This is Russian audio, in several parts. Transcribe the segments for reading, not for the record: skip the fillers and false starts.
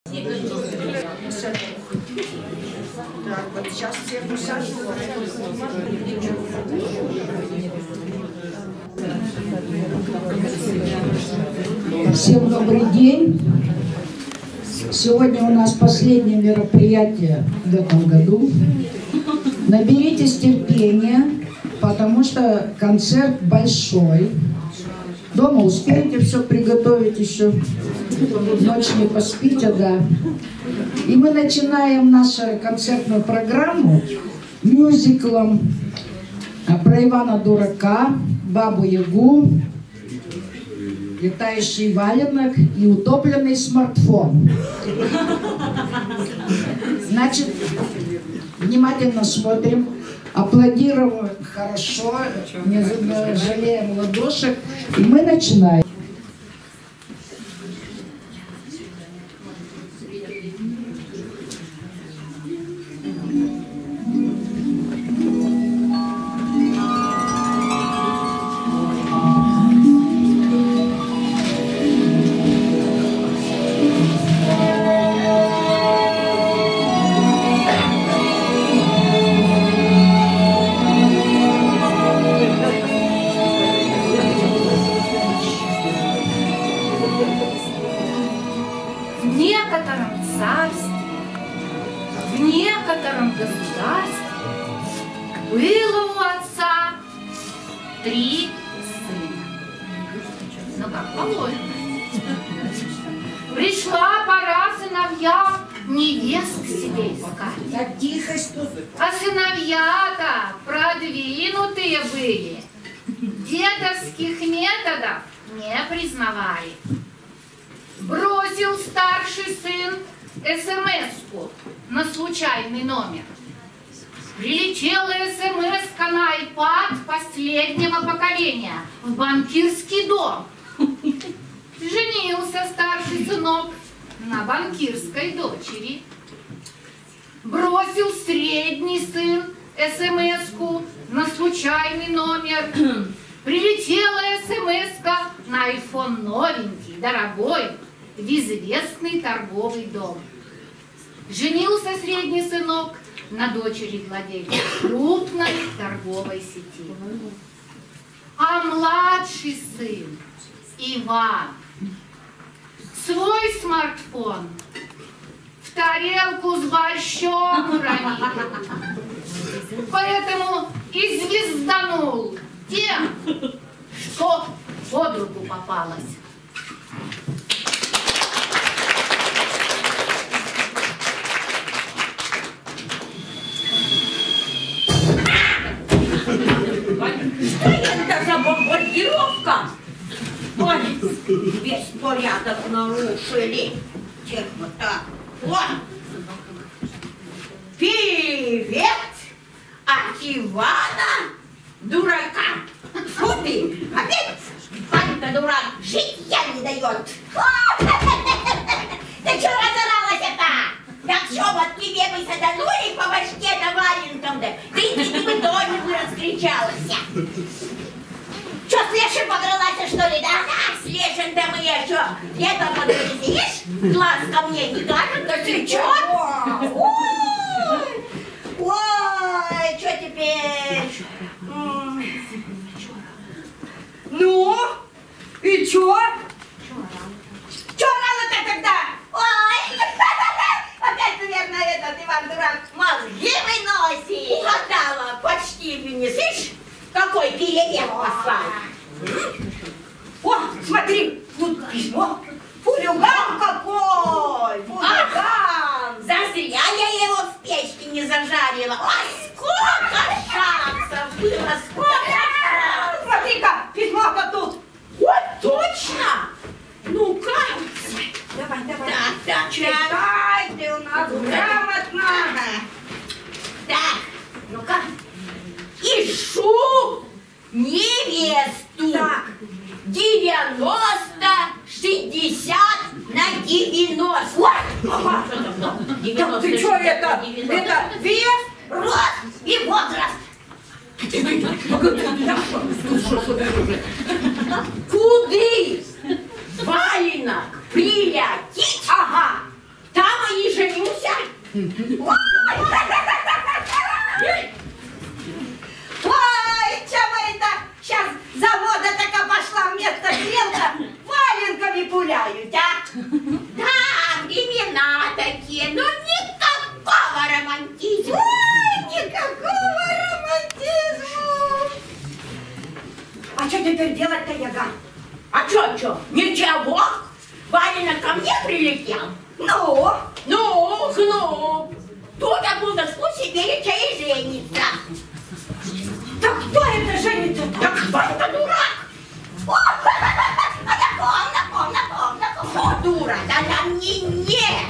Так, вот сейчас всех усажу. Всем добрый день. Сегодня у нас последнее мероприятие в этом году. Наберитесь терпения, потому что концерт большой. Дома успеете все приготовить еще. Ночь не поспите, да. И мы начинаем нашу концертную программу мюзиклом про Ивана Дурака, Бабу Ягу, летающий валенок и утопленный смартфон. Значит, внимательно смотрим, аплодируем хорошо, не жалеем ладошек, и мы начинаем. В некотором государстве было у отца 3 сына. Ну как положено. Пришла пора сыновьям невест себе искать. Так тихость тут. А сыновья-то продвинутые были. Дедовских методов не признавали. Бросил старший сын СМС-ку на случайный номер. Прилетела СМС-ка на iPad последнего поколения в банкирский дом. Женился старший сынок на банкирской дочери. Бросил средний сын СМС-ку на случайный номер. Прилетела СМС-ка на iPhone новенький, дорогой, в известный торговый дом. Женился средний сынок на дочери владельца крупной торговой сети. А младший сын Иван свой смартфон в тарелку с борщом уронил. Поэтому и звезданул тем, что под руку попалось. Что это за бомбардировка? Ой, весь порядок нарушили. Тихо, так. Вот. Привет от Ивана Дурака. Фу ты, опять Ванька дурак житья не дает. Ты что разоралась-то? Так что вот тебе бы саданули по башке-то валенком, да? Ты бы тоже бы раскричалась. Что, с лешим подралась, что ли, да? С лешим-то мы еще где-то подрались, видишь? Глаз ко мне не кажет, да ты что? Ой, что теперь? Ну, и чё? Чё рано-то тогда? Ой, опять, наверное, этот Иван Дурак мозги выносит. Угадала, почти не слышишь? Какой перевес послал? О, смотри, тут письмо. Фулюган какой! Фулюган! Зазря я его в печке не зажарила. Ой, сколько шансов было, сколько шансов! Смотри-ка, письмо-то тут. Вот точно! Ну-ка! Давай, давай. Так, читай, ты у нас грамотно. Так, ну-ка. Ищу невесту. Так. 90, 60 на 90. Вот. Ага. 90, ты что это? 90. Это вес, рост и возраст. Куды валенок прилетит? Ага. Там Ой, чего это сейчас завода такая пошла вместо стрелка валенками пуляют, а? Да, времена такие, но никакого романтизма. Ой, никакого романтизма. А что теперь делать-то, Яга? А что? Ничего. Валенок ко мне прилетел. Ну. Тут Абудовску Сибирича и женится. Так кто это женится? Так кто это дурак? На ком? Дура, да на мне.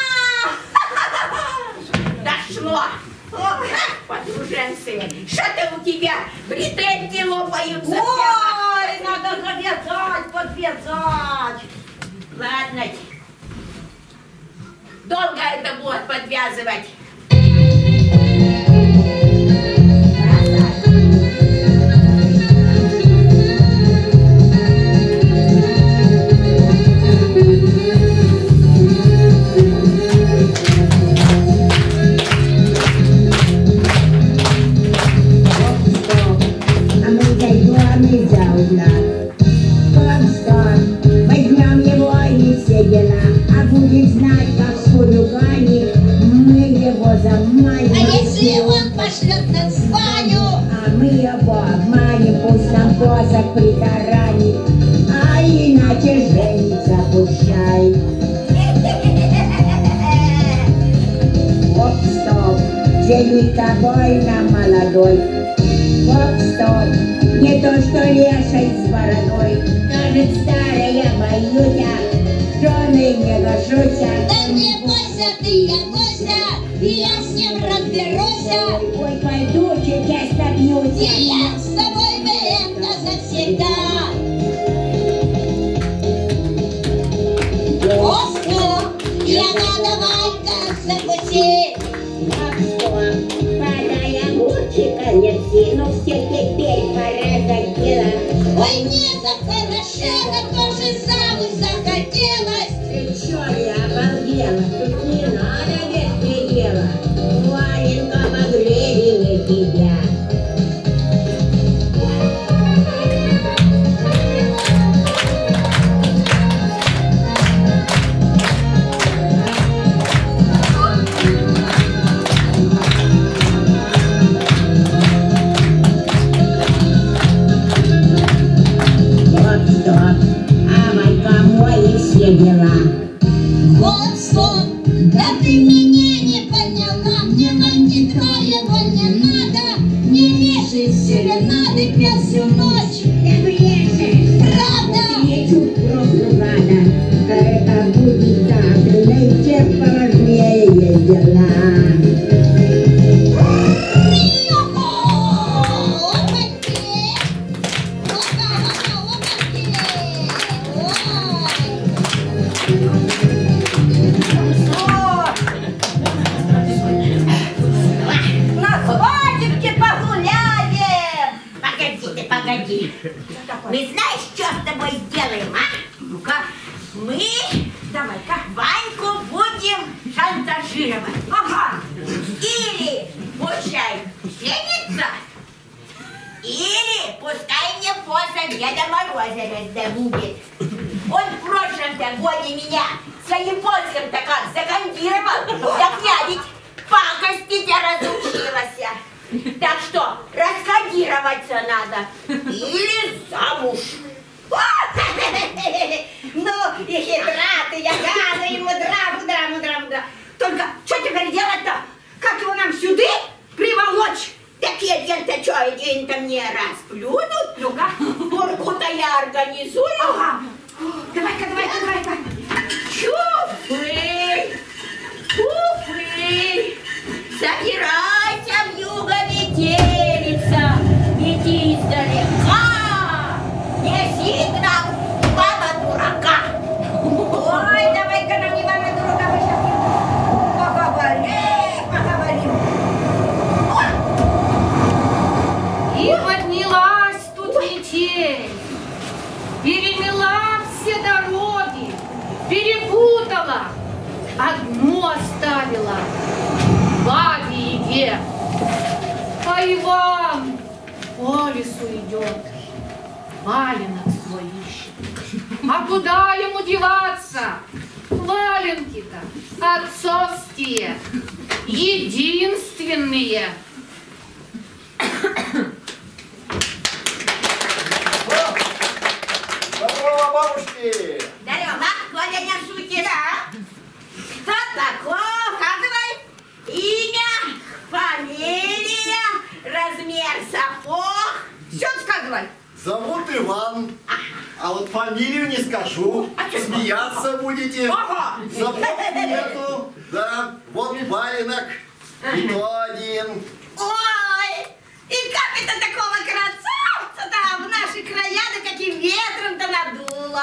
Дошло. Подруженцы, что-то у тебя бретельки лопаются. Ой, надо подвязать. Ладно. Долго это будет подвязывать. Возьмем его и все дела, а будет знать, как в хулигане мы его заманим. А если он пошлет на Ваню? А мы его обманем, пусть нам козак притаранит, а иначе женится пущай. Оп, стоп, жениться больно молодой. Оп, стоп. Не то, что леший с бородой, кажет старая боюся, жены не гожуся. Да не бойся ты, Ягося, я с ним разберуся. Ой, пойду, сейчас добьюся. И я с тобой бы это завсегда. Офу, Яга, давай-ка закуси. Подай огурчика неси, но все теперь пора за дело. Ой, мне захорошела, тоже замуж захотелось. Ты чё, я обалдела, тут не надо без дела. Валенка погрели на тебя. Дела. Вот стоп, да ты меня не поняла, мне найти твоего не надо. Не леший серенады пел всю ночь. Ты брешешь, Правда? встречу просто гада. Это будет завтра, найти поважнее дела. Погоди. Мы знаешь, что с тобой сделаем, а? Ну-ка. Мы, давай-ка, Ваньку будем шантажировать. Ага. Или пущай женится, или пускай мне после Деда Мороза раздобудет. Он в прошлом-то годе меня своим посохом-то как закондировал. Так я ведь пакостить разучилась. Так что, раскодироваться надо. Или замуж. Ну, и хитра ты, Яга, и мудра. Только, что теперь делать-то? Как его нам сюда приволочь? Такие день-то что, один-то мне расплюнут? Ну-ка, бурку-то я организую. Ага. Давай-ка. Чуфы. Собирайся, вьюга метелица, иди издалека, неси к нам Ивана Дурака. Ой, давай-ка нам Ивана Дурака мы сейчас поговорим. И поднялась тут метель, перемела все дороги, перепутала, одну оставила. где. А Иван по лесу идет, валенок свой ищет. А куда ему деваться? Валенки-то отцовские, единственные. Здорово, бабушки! Здорово, Коля, не шути, да? Кто такой? Указывай. Имя, фамилия, размер сапог. Все сказывай. Зовут Иван, а вот фамилию не скажу. Смеяться будете. Ага. Сапог нету. Да, вот валенок. И то один. Ой, и как это такого красавца-то в наши края, да каким ветром-то надуло.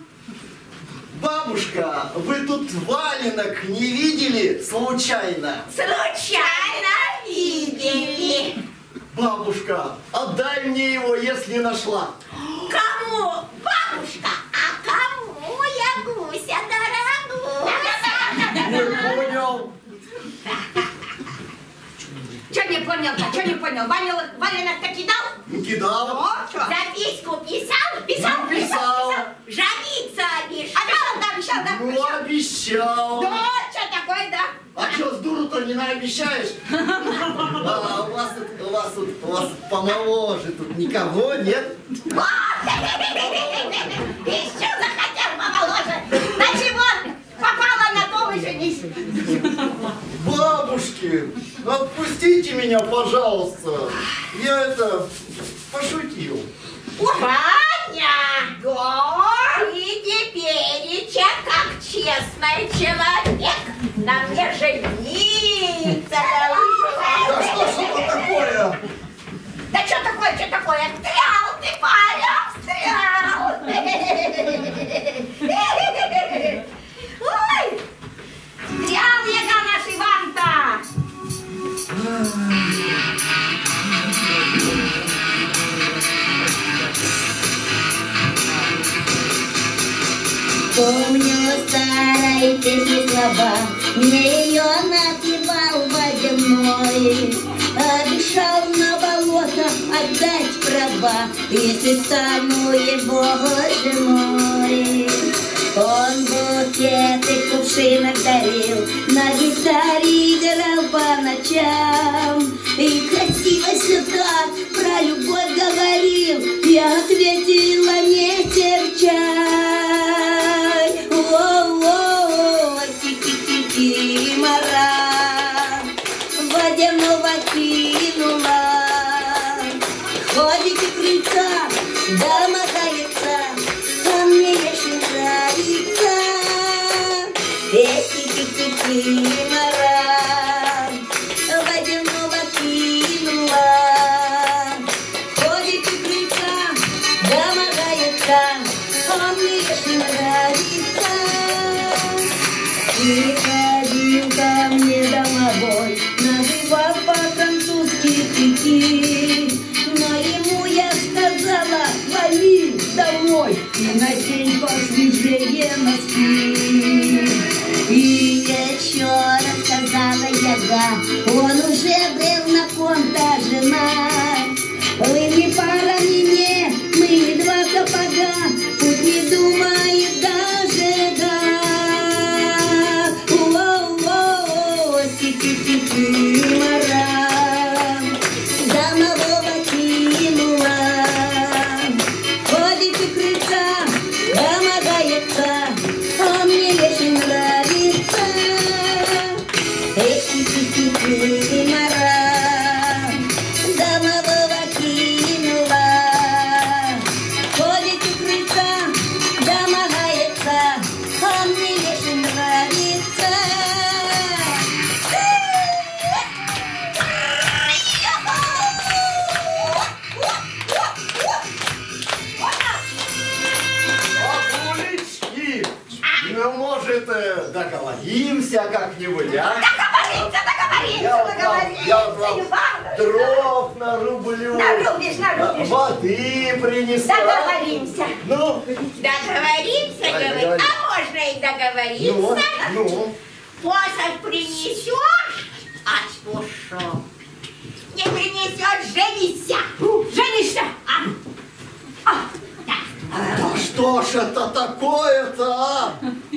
Бабушка, вы тут валенок не видели случайно? Случайно видели. Бабушка, отдай мне его, если нашла. Кому, бабушка, а кому я гуся дорогуся? Не понял. Че не понял-то, че не понял? Валенок-то кидал? Кидал. Записку писал? Писал? Ну, писал. Жениться обещал? Обещал, да? Ну, обещал. Ну, что такое, да? А что, с дуру-то не наобещаешь? А у вас помоложе тут никого нет? Еще захотел помоложе. Значит, вот, попала на том и женись. Бабушки, отпустите меня, пожалуйста. Я это пошутил. Ваня, и теперь, как честный человек, на мне жениться. Да что это такое? Да что такое, что такое? Стрял ты, Ваня, стрял. Ой, стрял я наш Иван-то. Помню старой песни слова, мне ее напевал водяной. Обещал на болото отдать права, если стану его женой. Он букеты кувшинок дарил, на гитаре играл по ночам. И красиво сюда про любовь говорил, я ответила не серчай. О-о-о, ти-ти-ти-ти-мара, водяного кинула. Ходит у крыльца, домогается, а мне еще нравится. Ти-ти-ти-ти-мара, водяного кинула. Ходит у крыльца, домогается, а мне еще нравится. Приходил ко мне домовой, называл по-французски стихи. Но ему я сказала, вали домой и надень посвежее носки. И еще рассказала яга, он уже был на ком-то женат. Вы не пара мне, мы два сапога, пусть не думает даже да. О-о-о, ти-ти-ти-ти, мара, домового кинула. Ходит у крыльца, домогается, а мне лишь нравится. Ти-ти-ти-ти, мара, домового кинула. Ходит у крыльца, домогается, а мне лишь нравится. Бабулечки, ну, может, договоримся как-нибудь, а? Я вот вам дров нарублю, Нарубишь. воды принесу. Договоримся. Ну, Договоримся, говорит. Договоримся. А можно и договориться. ну. Посох принесешь, отпушу. это такое-то, а?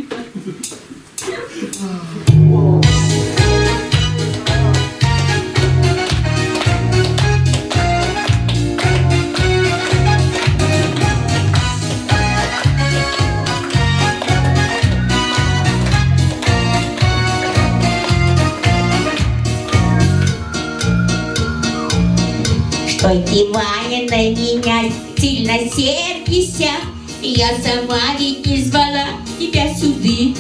Что ты, Ваня, на меня сильно сердишься? Я сама ведь не звала тебя сюда.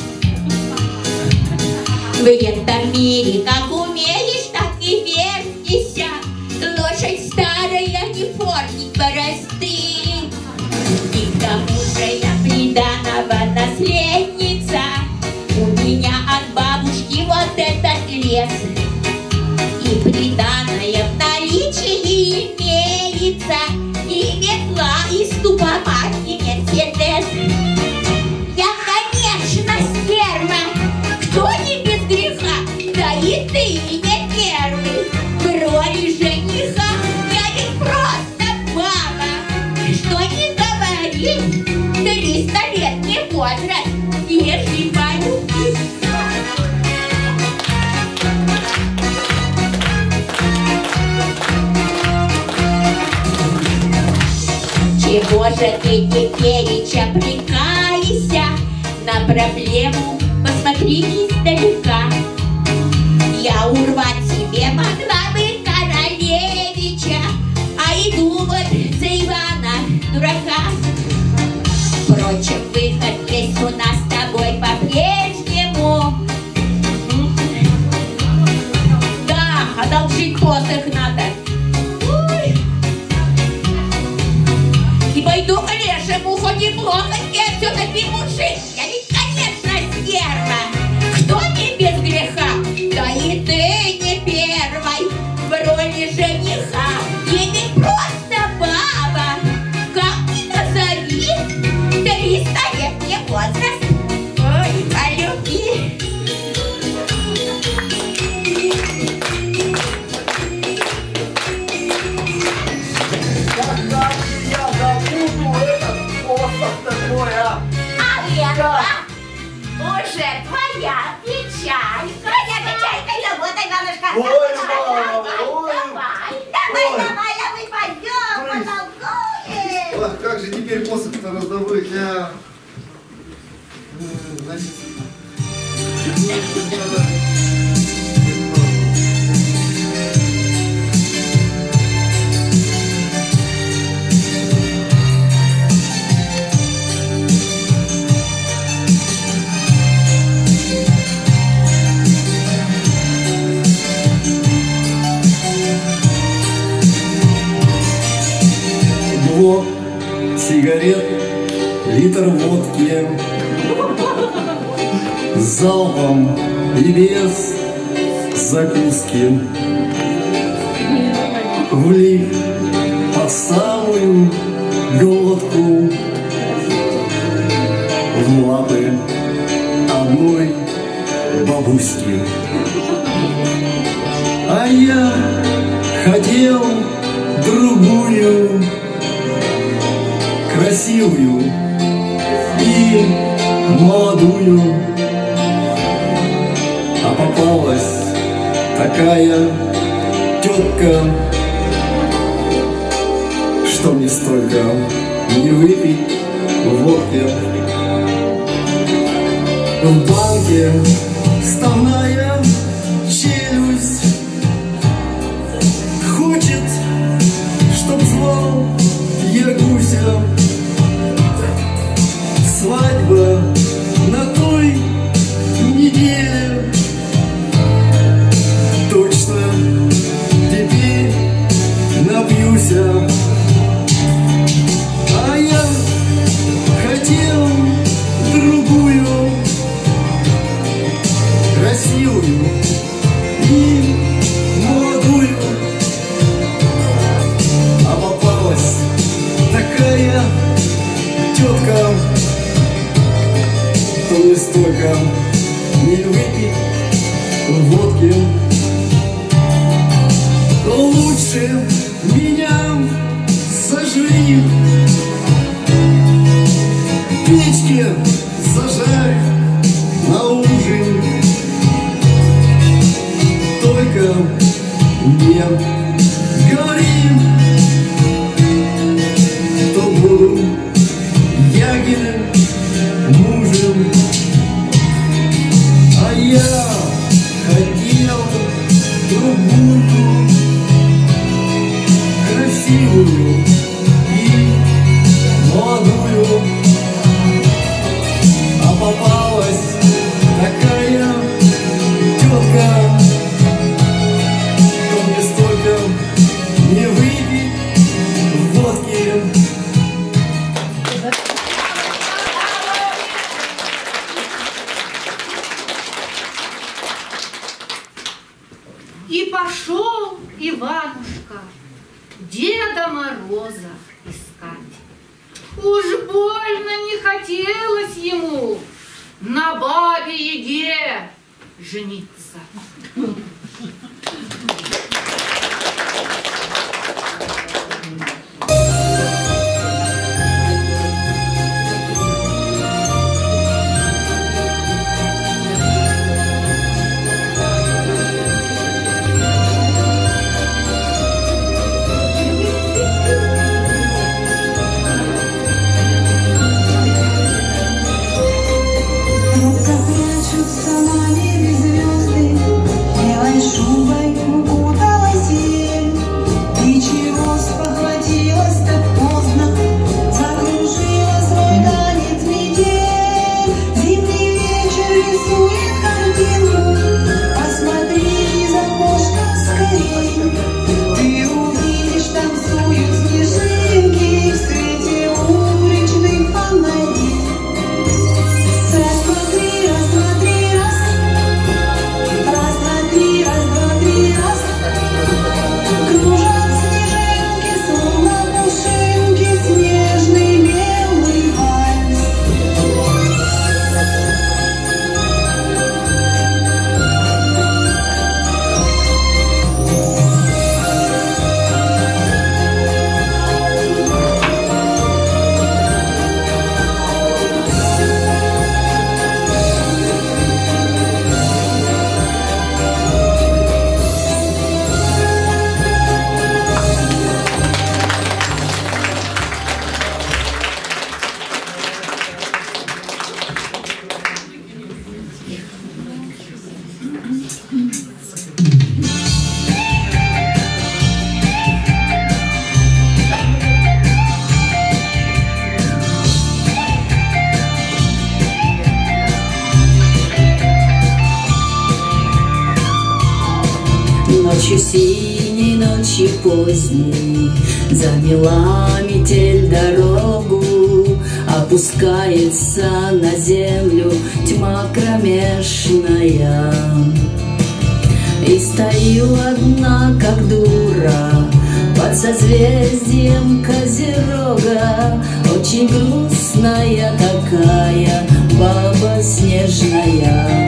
В этом мире как умеешь, так и вертишься. Лошадь старая, не фортить борозды. И к тому же я приданого наследница. У меня от бабушки вот этот лес. И приданое в наличии имеется, и метла, и ступомат, и мерседес. Я, конечно, стерва, кто не без греха, да и ты не первый. В роли жениха я ведь просто баба. Что не говори, 300 лет не возраст, если полюбить. Чего же ты теперь прикаешься? На проблему посмотри издалека. Я урвать себе могла бы королевича, а иду вот за Ивана дурака. Впрочем, выход есть у нас с тобой по-прежнему. Да, одолжить посох надо. И пойду к лешему, хоть и плохо, я все-таки мужик. Я ведь, конечно, стерва. Кто не без греха? Да и ты не первой в роли жениха. Я ведь просто баба. Как ни назови, 300 лет не возраст. Ой, полюби. Уже твоя печалька. Твоя печалька, работай, Иванушка. Ой, мама, ой. Давай, а мы пойдем, потолкуем. Ах, как же теперь посох-то раздобыть, а? Значит, блок сигарет, литр водки, залпом и без закуски, влив по самую глотку в лапы одной бабуськи. А я хотел другую, красивую и молодую, а попалась такая тетка, что мне столько не выпить водки. В банке вставная челюсть хочет, чтоб звал я гуся. Свадьба на той неделе, точно теперь напьюся. А я хотел другую, красивую и молодую, а попалась такая тетка, то не столько не выпить водки. Лучше меня сожри детям говорим, что буду Ягиным мужем. А я хотел трубульку красивую и молодую, а попалась такая тетка, что мне столько не выпить водки. И пошел Иванушка Деда Мороза искать. Уж больно не хотелось ему на бабе Яге жениться. Ночью синей, ночью поздней замела метель дорогу, опускается на землю тьма кромешная. И стою одна, как дура, под созвездием Козерога, очень грустная такая баба снежная.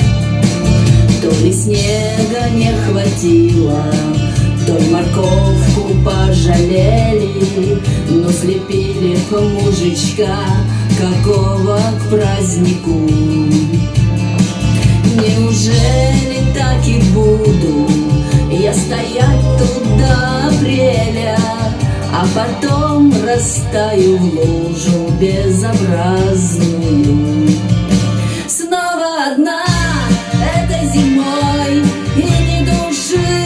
То ли снега не хватило, то ли морковку пожалели, но слепили мужичка какого к празднику. Неужели так и буду я стоять тут до апреля, а потом растаю в лужу безобразную? Снова одна этой зимой и ни души.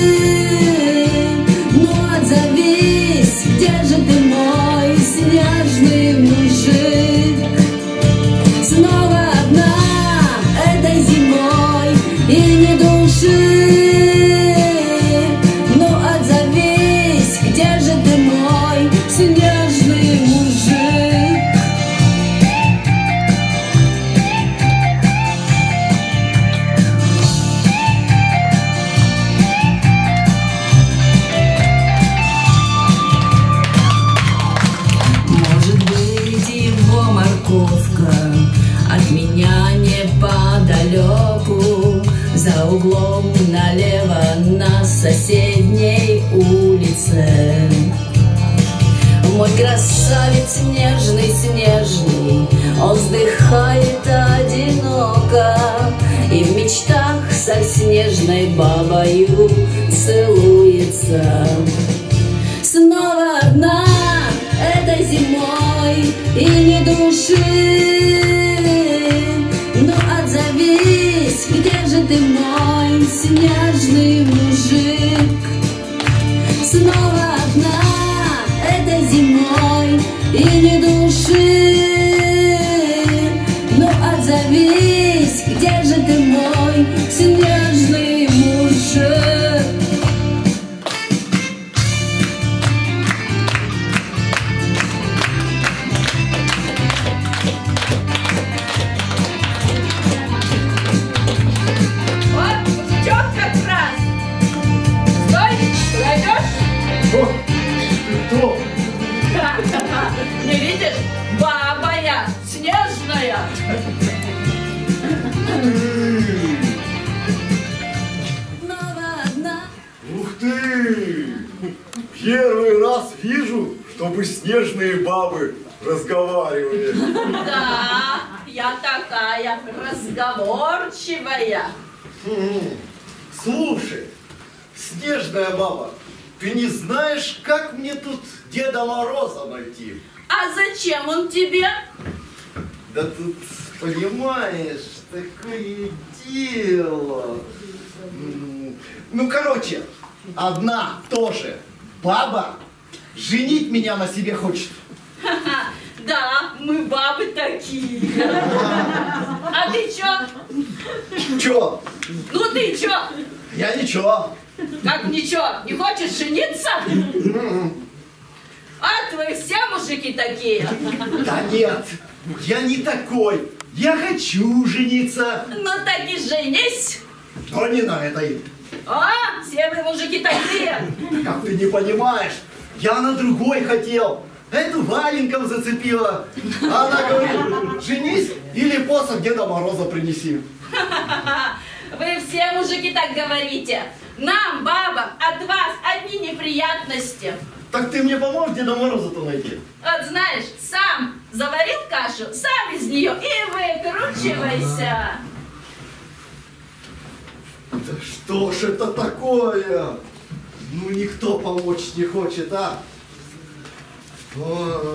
Ну отзовись, где же ты, мой снежный мужик? Снова одна этой зимой и ни души. Ну отзовись, где же ты, мой снежный мужик? От меня неподалеку, за углом налево на соседней улице. Мой красавец нежный-снежный, он вздыхает одиноко и в мечтах со снежной бабою целуется. улица. Снова одна этой зимой и ни души. Ну отзовись, где же ты, мой снежный мужик? Снова одна этой зимой и ни души. Ну отзовись, где же ты, мой снежный мужик? Вот, мужичок как раз. Стой, пойдешь? Кто? Не видишь? Баба я, снежная. Снова одна. Ух ты! Первый раз вижу, чтобы снежные бабы разговаривали. Да, я такая разговорчивая. Слушай, снежная баба, ты не знаешь, как мне тут Деда Мороза найти? А зачем он тебе? Да тут, понимаешь, такое дело. Ну, короче, одна тоже баба женить меня на себе хочет. Да, мы бабы такие. А ты чё? Чё? Ну ты чё? Я ничего. Как ничего, не хочешь жениться? А вы все мужики такие? Да нет, я не такой. Я хочу жениться. Ну так и женись. Но не на этой. А, все вы мужики такие. Как ты не понимаешь, я на другой хотел. Эту валенком зацепила. А она говорит, женись или посох Деда Мороза принеси. Вы все мужики так говорите. Нам, бабам, от вас одни неприятности. Так ты мне поможешь Деда Мороза-то найти? Вот знаешь, сам заварил кашу, сам из нее и выкручивайся. Да что ж это такое? Ну никто помочь не хочет, а? Ой.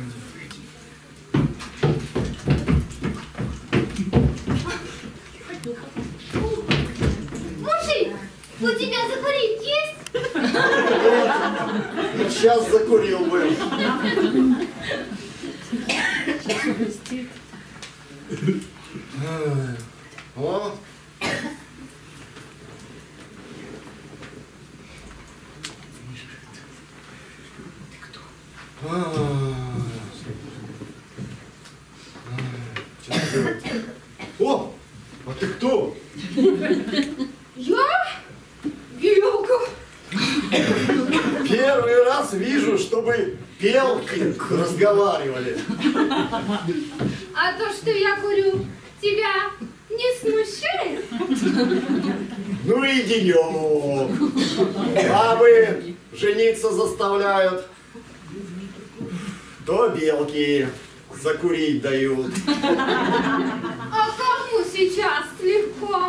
Мужик, у тебя закурить есть? Вот сейчас закурил бы. О. О, а ты кто? Я? Белка. Первый раз вижу, чтобы белки разговаривали. А то, что я курю, тебя не смущает? Ну и денек. Бабы жениться заставляют. То белки закурить дают. А кому сейчас легко?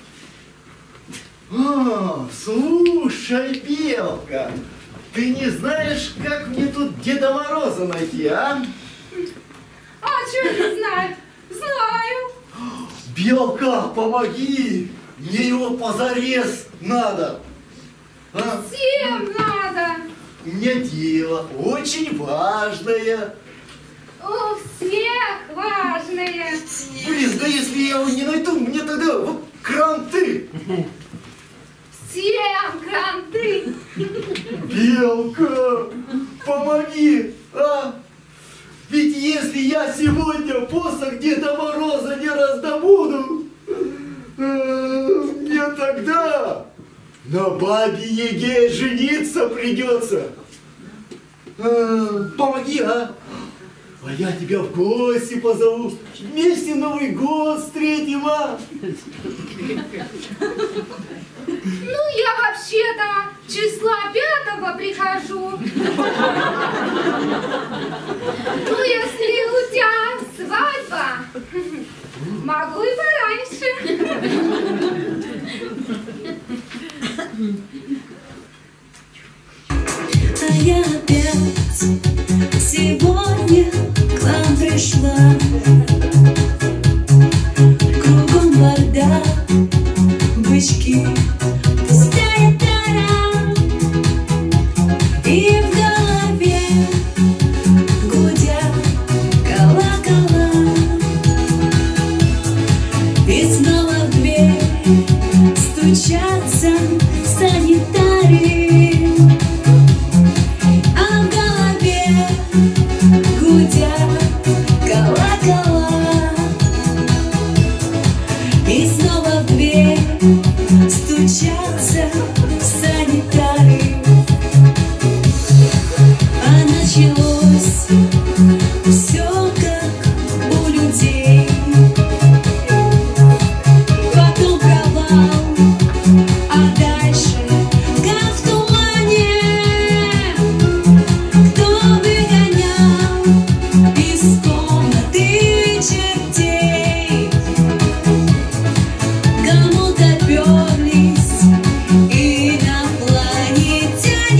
А, слушай, белка, ты не знаешь, как мне тут Деда Мороза найти, а? А что не знать? Знаю. Белка, помоги! Мне его позарез надо. А? Всем надо. У меня дело очень важное. У всех важные. Блин, да если я его не найду, мне тогда вот кранты. Всем кранты. Белка, помоги, а? Ведь если я сегодня посох Деда Мороза не раздобуду, мне тогда на бабе Яге жениться придется. Помоги, а? А я тебя в гости позову. Вместе Новый год встретим, а? Ну, я вообще-то числа 5 прихожу. Ну, если у тебя свадьба, могу и пораньше. стучаться в санитары. А началось все как у людей. Потом провал, а дальше как в тумане. Кто выгонял из комнаты чертей? Кому-то перлись инопланетяне.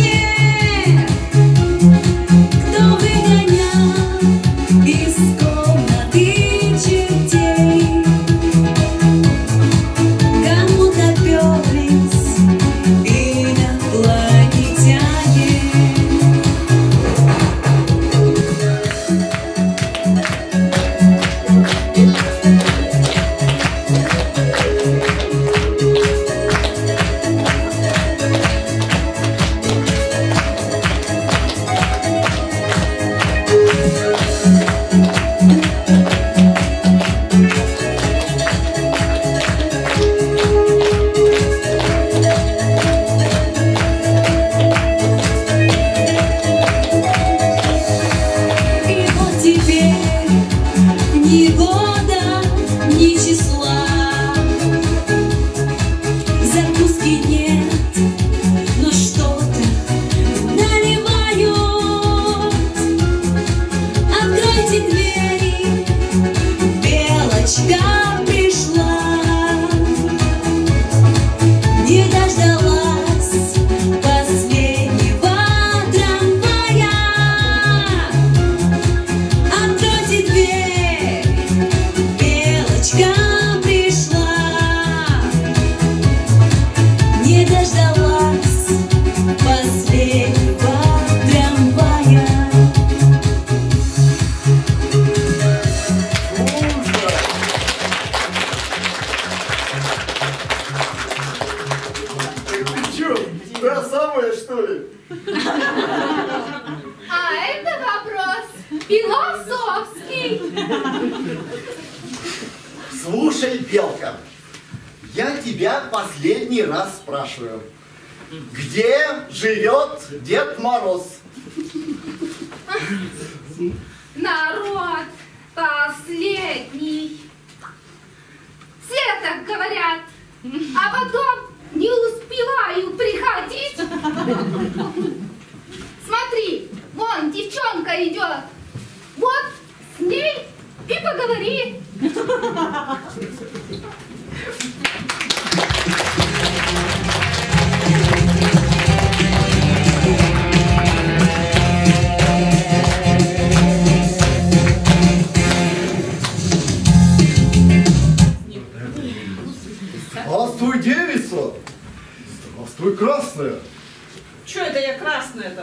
Кто выгонял из комнаты чертей? Кому-то перлись инопланетяне. И вот теперь ни года, ни числа, закуски нет, но что-то наливают. Откройте двери, Белочка пришла. Не дождалась последнего трамвая. Откройте дверь, Белочка пришла. Не дождалась последнего трамвая. Ты чё, та самая, что ли? А это вопрос философский. Слушай, Белка, я тебя последний раз спрашиваю. Где живет Дед Мороз? Народ последний. Все так говорят, а потом не успеваю приходить. Смотри, вон девчонка идет. Вот с ней и поговори. Здравствуй, девица! Здравствуй, красная! Че это я красная-то?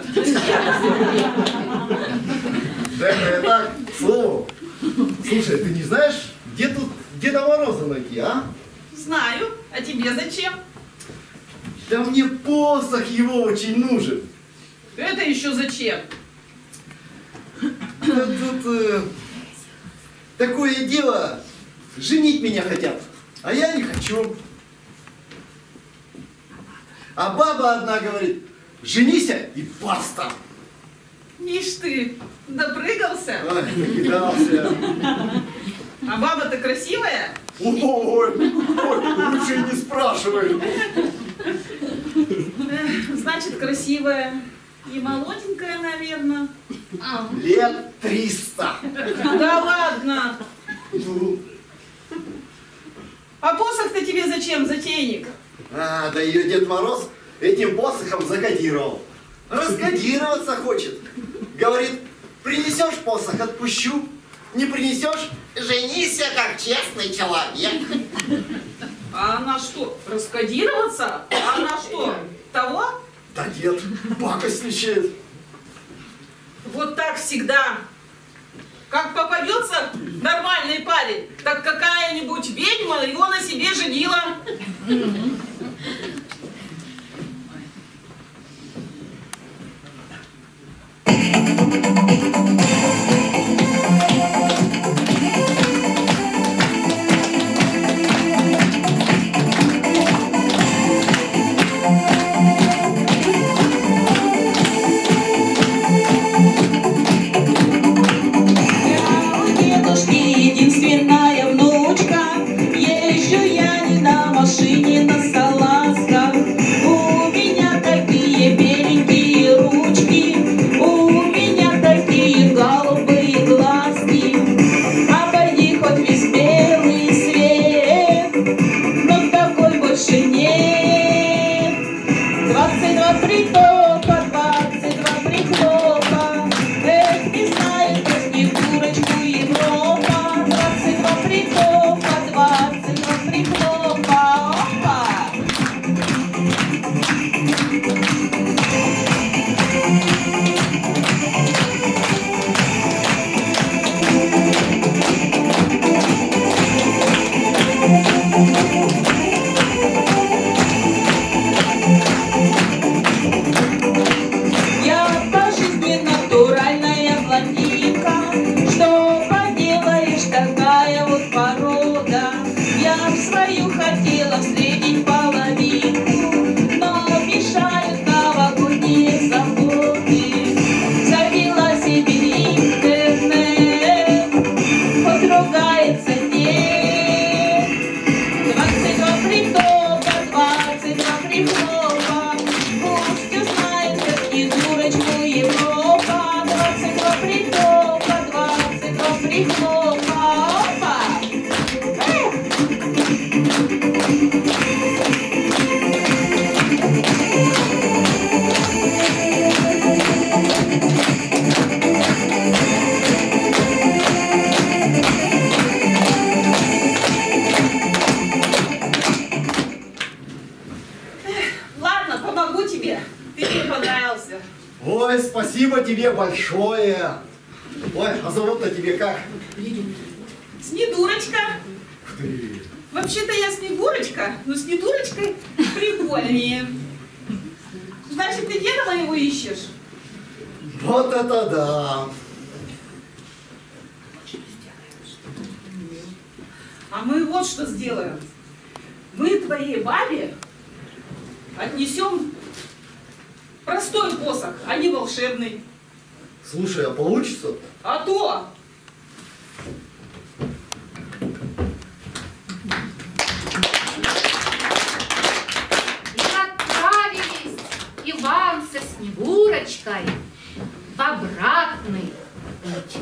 Да это так, к слову. Слушай, ты не знаешь, где тут Деда Мороза найти, а? Знаю. А тебе зачем? Да мне посох его очень нужен. Это еще зачем? Да тут такое дело, женить меня хотят, а я не хочу. А баба одна говорит, женися и баста. Ишь ты, допрыгался? Ой, накидался. А баба-то красивая? Ой, лучше и не спрашивай. Значит, красивая. И молоденькая, наверное. Лет 300. Да ладно. Ну, А посох-то тебе зачем, затейник? да ее Дед Мороз этим посохом закодировал. Раскодироваться хочет. Говорит, принесешь посох, отпущу. Не принесешь, женися как честный человек. А она что, раскодироваться? А она что, того? Да нет, пакостничает. Вот так всегда. Как попадется нормальный парень, так какая-нибудь ведьма его на себе женила. машине на салазках. У меня такие беленькие ручки, у меня такие голубые глазки. Обойди хоть весь белый свет, но такой больше нет. 22 притопа, 22 прихлопа, эх, не знает про Снегурочку Европа. 22 притопа, 22 прихлопа, опа! Я по жизни натуральная блондинка. Что поделаешь, такая вот порода. Я в свою хотела встретить половинку, но мешают новогодние заботы. Завела себе интернет, хоть ругается нет. 22 притопа, 22 прихлопа, пусть узнает, как Снегурочку Европа. 22 притопа, 22 прихлопа, опа! Ладно, помогу тебе. Ты мне понравился. Ой, спасибо тебе большое. Ой, а зовут-то тебе как? Снегурочка. Ух ты. Вообще-то я Снегурочка, но Снегурочкой прикольнее. Значит, ты деда моего ищешь? Вот это да. А мы вот что сделаем. Мы твоей бабе отнесем простой посох, а не волшебный. Слушай, а получится? А то! И отправились Иван со Снегурочкой в обратный путь.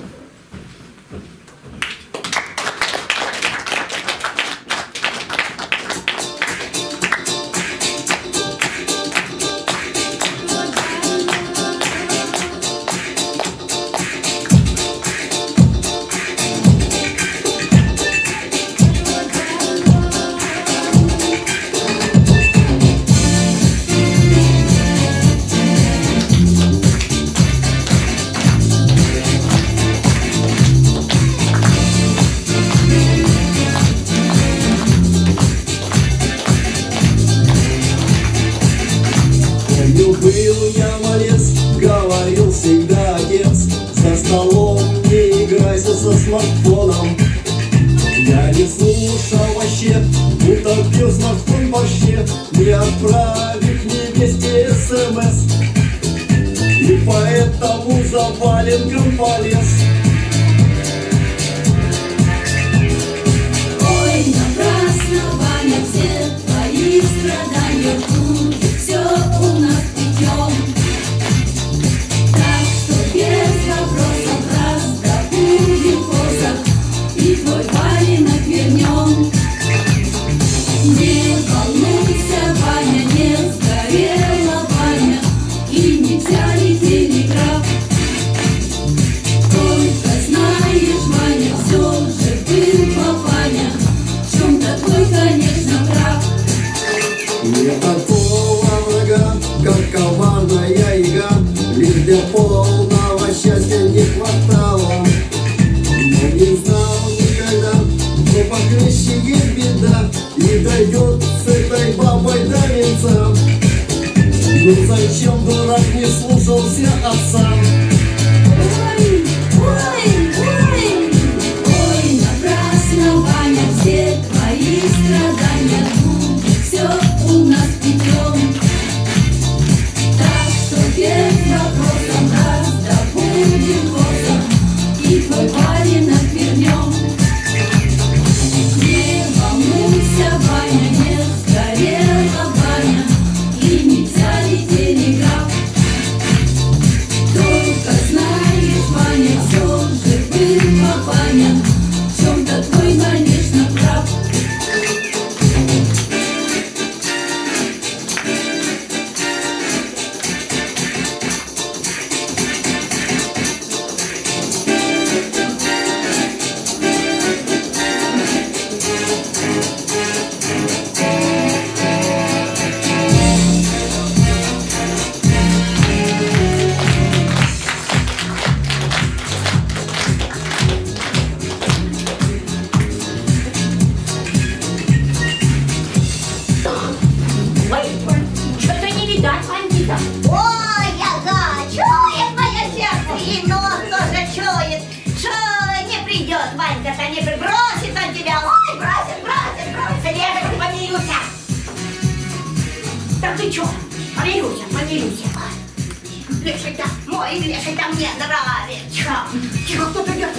Был я малец, говорил всегда отец, за столом не играйся со смартфоном. Я не слушал вообще, утопил смартфон вообще, не отправив невесте СМС. И поэтому за валенком полез. Ой, напрасно, Ваня, все твои страдания будут все у нас путем. Так что без вопросов раздобудем посох и твой валенок вернем. Не волнуйся, Ваня, не сгорела Ваня, и не взяли телеграф. Только знаешь, Ваня, все же был папаня, в чем-то твой, конечно, прав. Не такого врага, как коварная яга, лишь для полного счастья не хватало. Но не знал никогда, что похлеще есть беда, и дойдет с этой бабой до венца. Ну зачем дурак не слушался отца? Ой, ой, ой, ой, напрасно, Ваня, все твои страдания будут все у нас путем. Так что без вопросов раздобудем посох и твой валенок вернем. Не волнуйся, Ваня, не Никита. Ой, Яга, чует мое сердце, и нос тоже чует, что не придет Ванька-то, не бросит он тебя. Ой, бросит. Лежа, ты помирюся. Да ты чё? Помирюся. Леший-то, мой Леший-то мне нравится. Тихо, кто-то идет.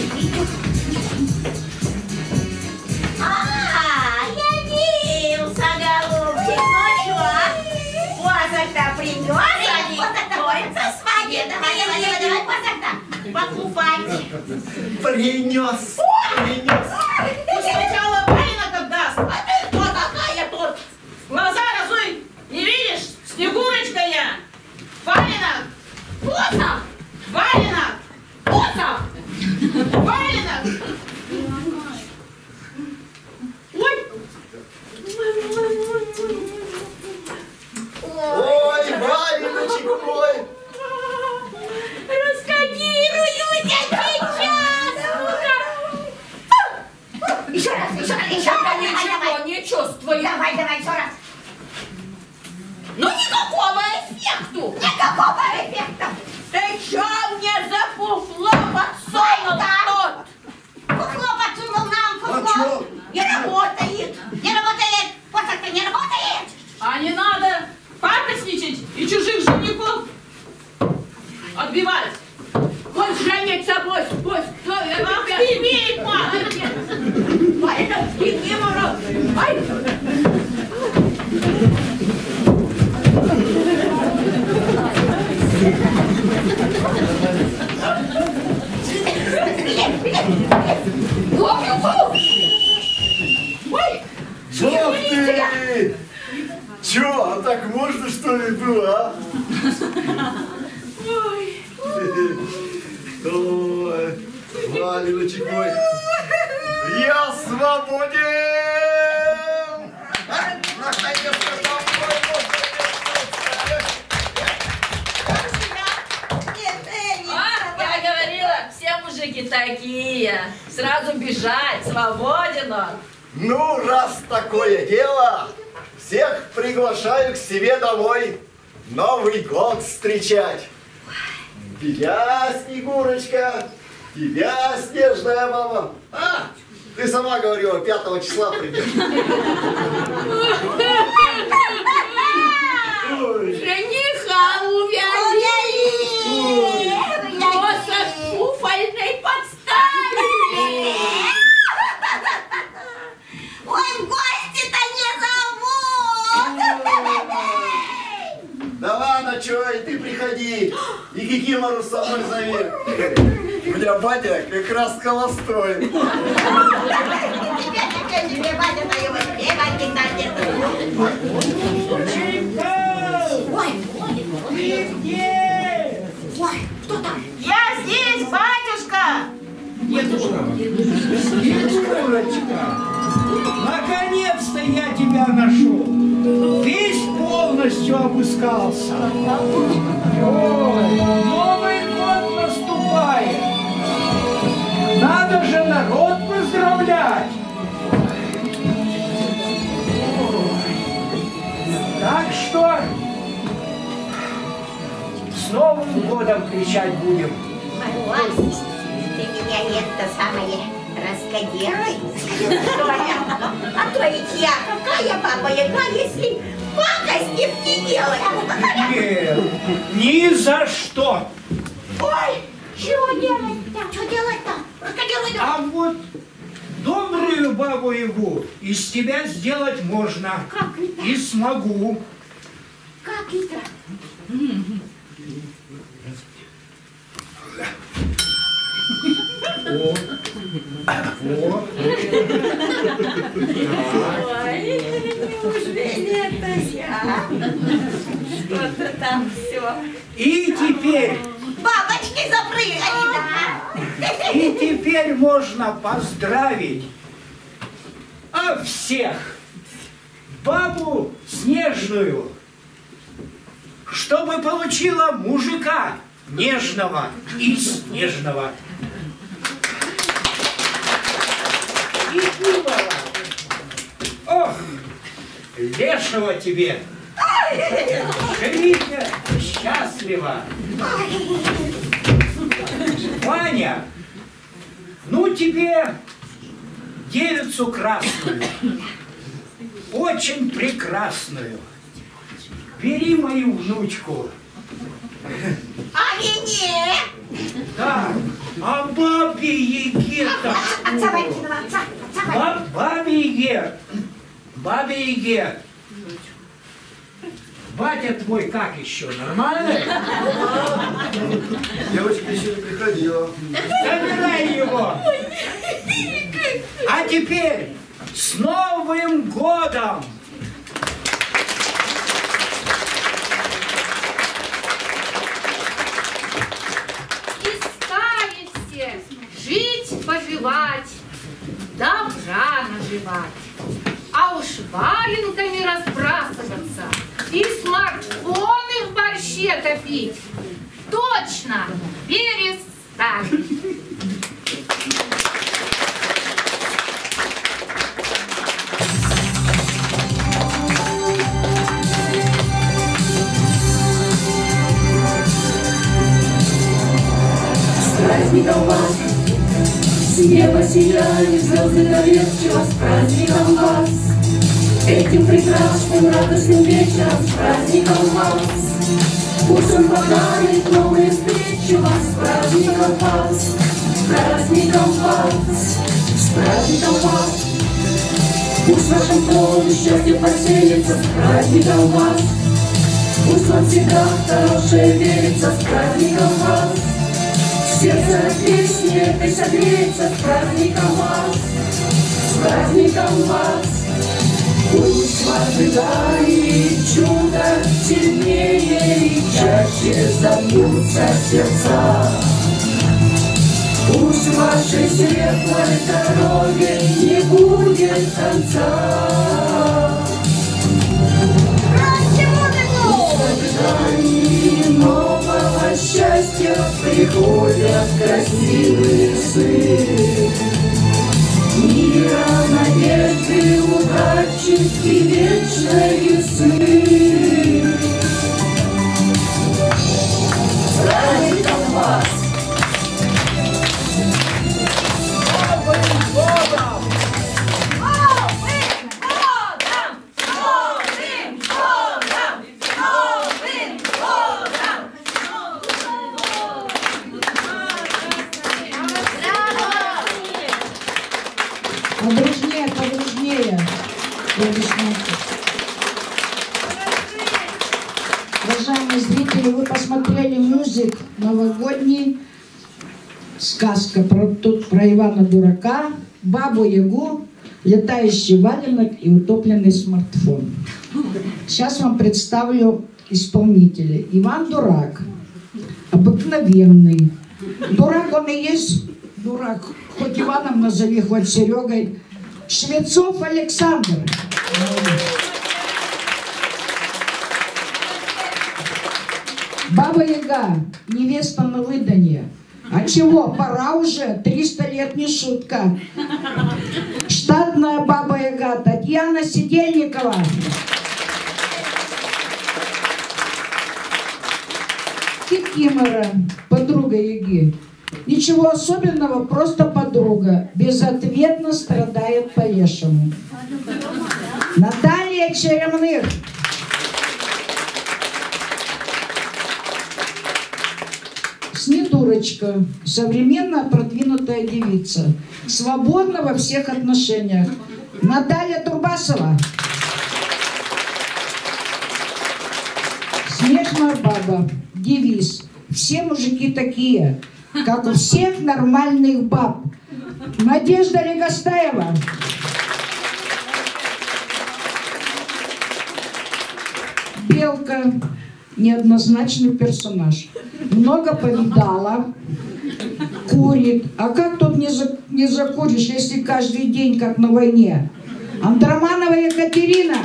Явился, голубчик, ну чё? Посох-то принёс, готовится свадьбе. Давай, посох-то, покупать. Принес. Пусть сначала Валинок отдаст. А ты кто такая тут? Глаза разуй, не видишь? Снегурочка я. Валинок. Посох! Валинок. Посох! Валинок. Ой, Валиночек мой. Раскодируюсь сейчас! Еще раз, давай. Не чувствую. Давай, еще раз. Ну никакого эффекта. Ты что мне за фуфло подсунул тут? Фуфло подсунул нам, фуфло. Не работает. Посох-то не работает. А не надо пакостничать и чужих женихов отбивать. Вот женится, пусть. Ах ты, ведьма! Валя, иди, мороз. Ай! Ох ты! Чё, а так можно, что ли, было, а? Ой, Валиночек мой, я свободен! Наконец-то домой можно Я говорила, все мужики такие. Сразу бежать, свободен он. Ну, раз такое дело, всех приглашаю к себе домой Новый год встречать. Тебя, Снегурочка, тебя, Снежная мама. А, ты сама говорила, 5 числа придешь. Жениха увели! Посох шуфальной подставили! Ой, в гости-то не зовут! Да ладно, чё, и ты приходи, и Кикимору с собой зови. У меня батя как раз холостой. Тебе батя-то его бегать не дадет. Ой, кто там? Я здесь, батюшка! Снегурочка, наконец-то я тебя нашел. Весь полностью обыскался. Ой, Новый год наступает. Надо же народ поздравлять. Так что с Новым годом кричать будем. Вась, ты меня это самое раскодируй, что я? А то ведь я какая баба-яга, если пакости не делать. Нет, ни за что. Ой, чего делать-то? Что делать-то? Раскодируй. А вот добрую бабу-ягу из тебя сделать можно. Как это? И смогу. Как это? О. Ой, неужели это я? Что-то там все. И теперь, Бабочки запрыгали, да? и теперь можно поздравить всех бабу Снежную, чтобы получила мужика нежного и снежного. И думала, ох, лешего тебе Живите счастливо. Ваня, ну тебе девицу красную, очень прекрасную. Бери мою внучку. А мне? Да, а бабе Яге-то Отца Валентинова, отца. Бабе Яге. Батя твой как еще, нормально? Девочка еще не приходила. Забирай его. А теперь с Новым годом! Жить, поживать, добра наживать, а уж валенками разбрасываться и смартфоны в борще топить точно перестань. С праздником вас! С неба сияли звезды доверчиво, с праздником вас! Этим прекрасным радостным вечером, с праздником вас! Пусть он подарит новые встречи вас, с праздником вас! С праздником вас! С праздником вас! Пусть в вашем доме счастье поселится, с праздником вас! Пусть вам всегда хорошее верится, с праздником вас! Сердце песни этой согреется, с праздником вас, с праздником вас. Пусть в ожидании чуда сильнее и чаще забьются сердца. Пусть в вашей светлой дороге не будет конца. Нового счастья приходят красивые сны, мира, надежды, удачи и вечной весны. С праздником вас! Подружнее. Уважаемые зрители, вы посмотрели мюзикл новогодний, сказка про Ивана Дурака, Бабу Ягу, летающий валенок и утопленный смартфон. Сейчас вам представлю исполнителей. Иван Дурак, обыкновенный. Дурак он и есть дурак. Хоть Иваном назови, хоть Серегой. Швецов Александр. Баба Яга, невеста на выданье. А чего, пора уже, 300 лет не шутка. Штатная Баба Яга Татьяна Сидельникова. Кикимора, подруга Яги. Ничего особенного, просто подруга. Безответно страдает по-лешему. Наталья Черемных. Снедурочка. Современная продвинутая девица. Свободна во всех отношениях. Наталья Турбасова. Снежная баба. Девиз. Все мужики такие, как у всех нормальных баб. Надежда Легостаева. Белка. Неоднозначный персонаж. Много повидала, курит. А как тут не закуришь, если каждый день, как на войне? Андроманова Екатерина.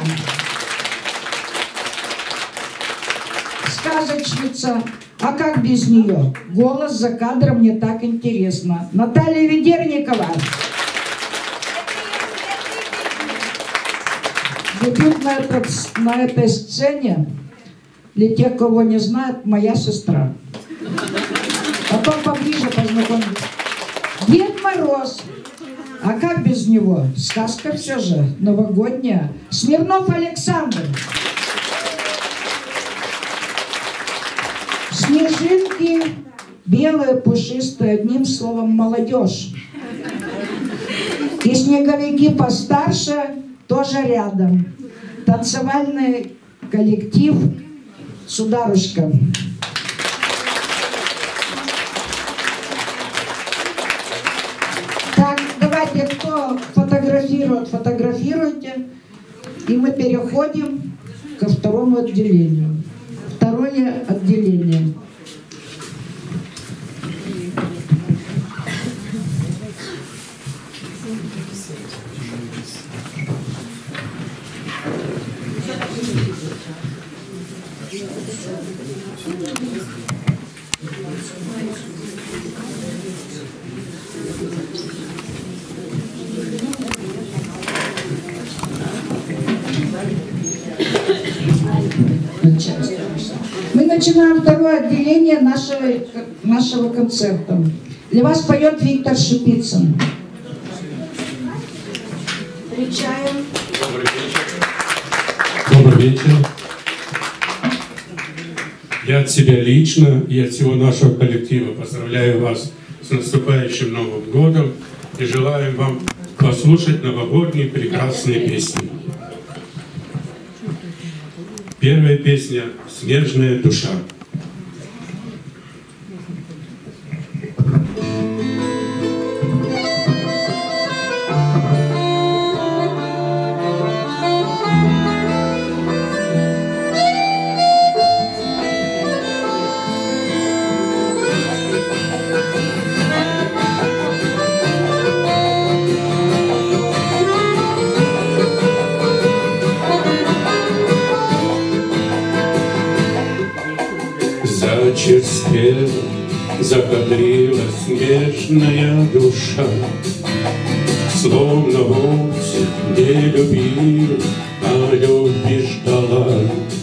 Сказочница. А как без нее? Голос за кадром мне так интересно. Наталья Ведерникова. Дебют Тут на этой сцене, для тех, кого не знают, моя сестра. Потом поближе познакомились. Дед Мороз. А как без него? Сказка все же, новогодняя. Смирнов Александр. Снежинки белые, пушистые, одним словом, молодежь. И снеговики постарше тоже рядом. Танцевальный коллектив «Сударушка». Так, давайте, кто фотографирует, фотографируйте. И мы переходим ко второму отделению. Второе отделение. Мы начинаем второе отделение нашего концерта. Для вас поет Виктор Шипицын. Встречаем. Добрый вечер. Я от себя лично и от всего нашего коллектива поздравляю вас с наступающим Новым годом и желаем вам послушать новогодние прекрасные песни. Первая песня «Снежная душа». Зачерствела, закадрила снежная душа, словно вовсе не любила, а любви ждала.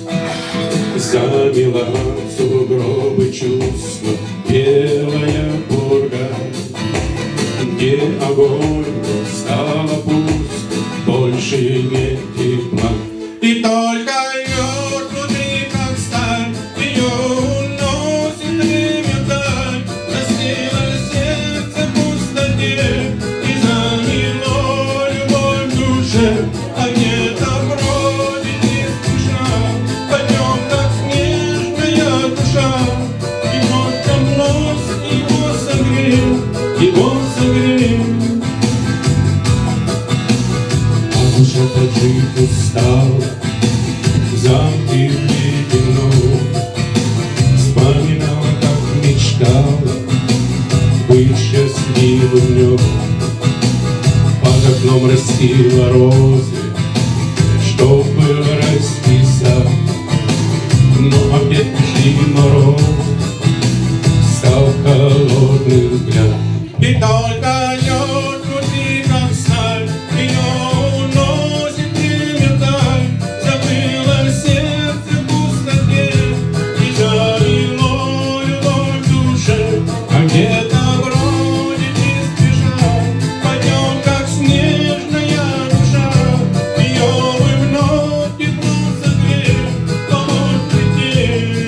Замела сугробы чувства белая пурга, где огонь стало пусто, больше нет тепла. И только лед внутри, как сталь, ее уносит время вдаль. Застило сердце в пустоте и замело любовь в душе. А где-то бродит не спеша по днем, как снежная душа. И только нос его согрел, его согрел. А душа-то жить устала, замки темно, вспоминала, как мечтала быть счастливым днем. Под окном растила розы, чтоб было расти сад, но опять пришли морозы, стал холодный взгляд. И только лед внутри, как сталь, ее уносит время вдаль. Забыло сердце в пустоте и замело любовь в душе. А где-то бродит не спеша по днем, как снежная душа. Ее бы вновь тепло согрел, помочь прийти.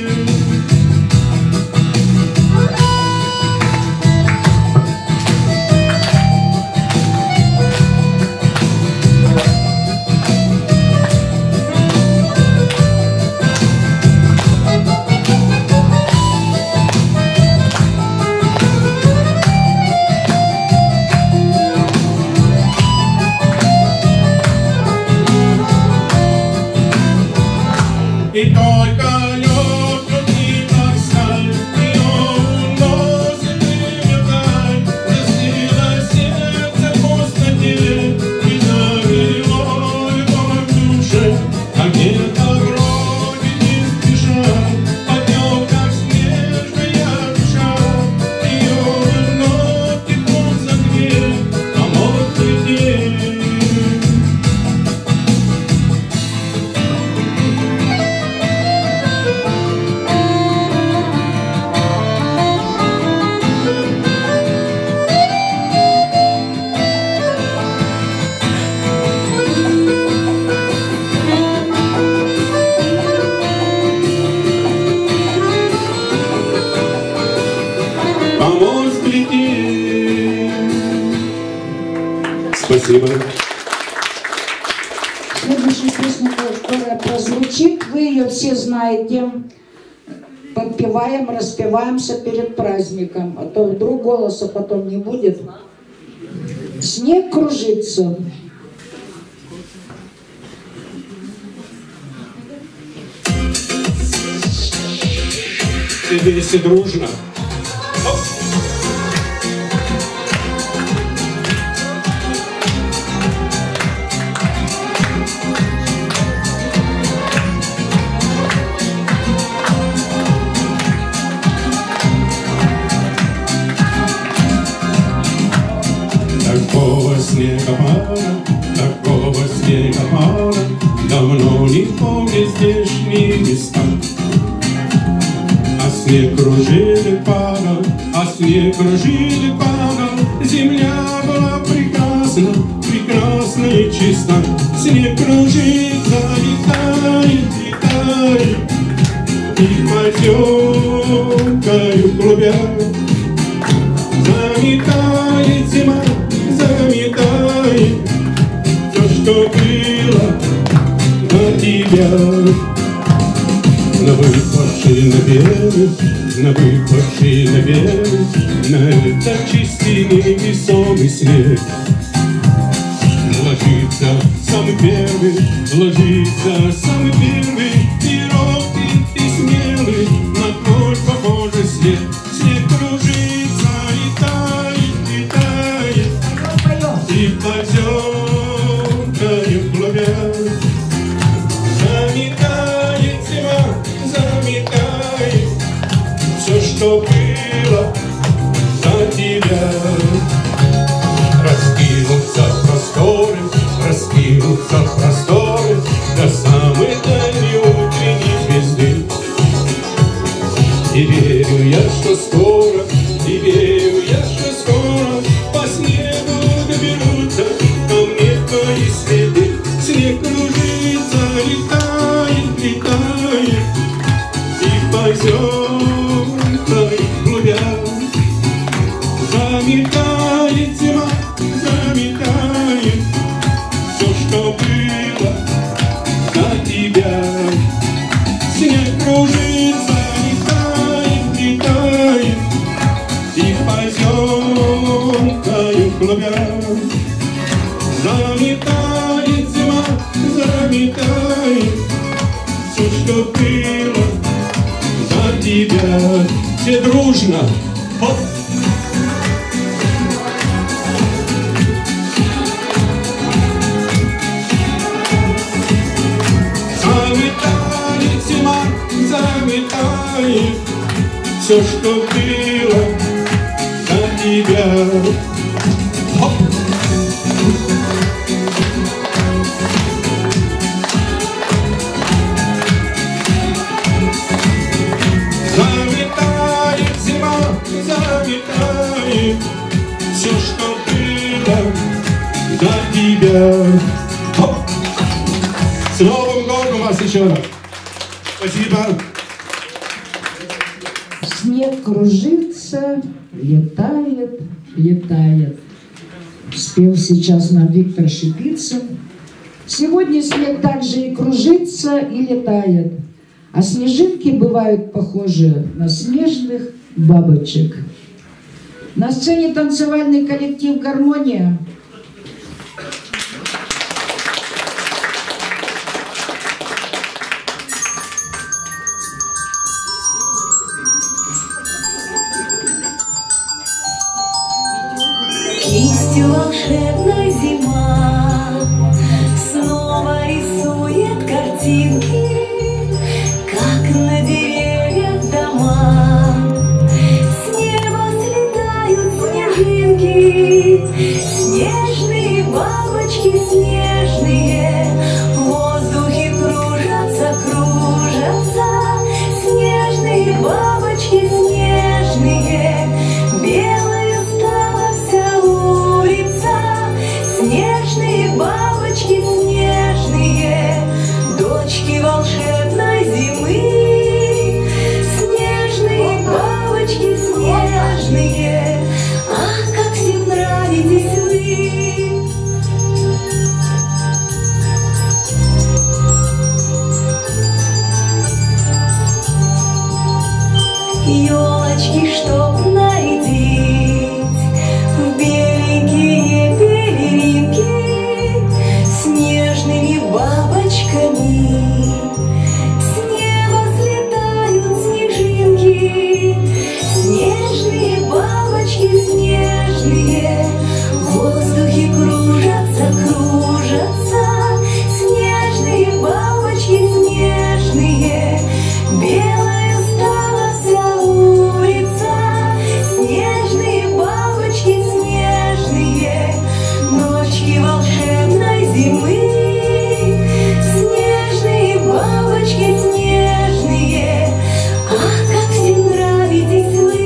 И только лед внутри, как сталь, ее уносит время вдаль. Застило сердце в пустоте и замело любовь в душе. А где-то бродит не спеша по днем, как снежная душа. Ее вновь тепло согрел, помог прийти. вы ее все знаете, подпеваем, распеваемся перед праздником, а то вдруг голоса потом не будет. Снег кружится. Все вместе дружно. Оп. Такого снегопада давно не помню здешние места. А снег кружил и падал, земля была прекрасна, прекрасна и чиста. Снег кружится, летает, летает, и поземкою клубя заметает зима, заметает все, что было на тебя. На выпавший на белый, на этот чистый невесомый снег ложится самый первый, и робкий, и смелый, на твой похожий снег. Снег кружится, летает, и поземкою клубя заметает зима, заметает все, что было за тебя. Раскинутся просторы до самой дальней утренней звезды. И верю я, что скоро, по снегу доберутся ко мне твои следы. Снег кружится, летает, и поземкой клубя заметает зима, заметает все, что было за тебя. Снег кружится, летает, и поземкою клубя заметает зима, заметает все, что было за тебя. Все дружно. Хоп. Заметает зима, заметает все, что было за тебя. Хоп. Заметает зима, заметает все, что было за тебя. Хоп. С Новым годом вас еще раз. Спасибо. Снег кружится, летает, летает. Спел сейчас нам Виктор Шипицын. Сегодня снег также и кружится, и летает. А снежинки бывают похожи на снежных бабочек. На сцене танцевальный коллектив «Гармония». Кистью волшебная зима снова рисует картинки, как на деревьях дома. С неба слетают снежинки, снег елочки, чтоб нарядить в беленькие пелеринки с нежными бабочками. С неба слетают снежинки, снежные бабочки снежные, в воздухе кружатся, кружатся. Снежные бабочки снежные, белая стала вся улица. Снежные бабочки снежные, ночки волшебной зимы. Снежные бабочки снежные, ах, как всем нравитесь вы.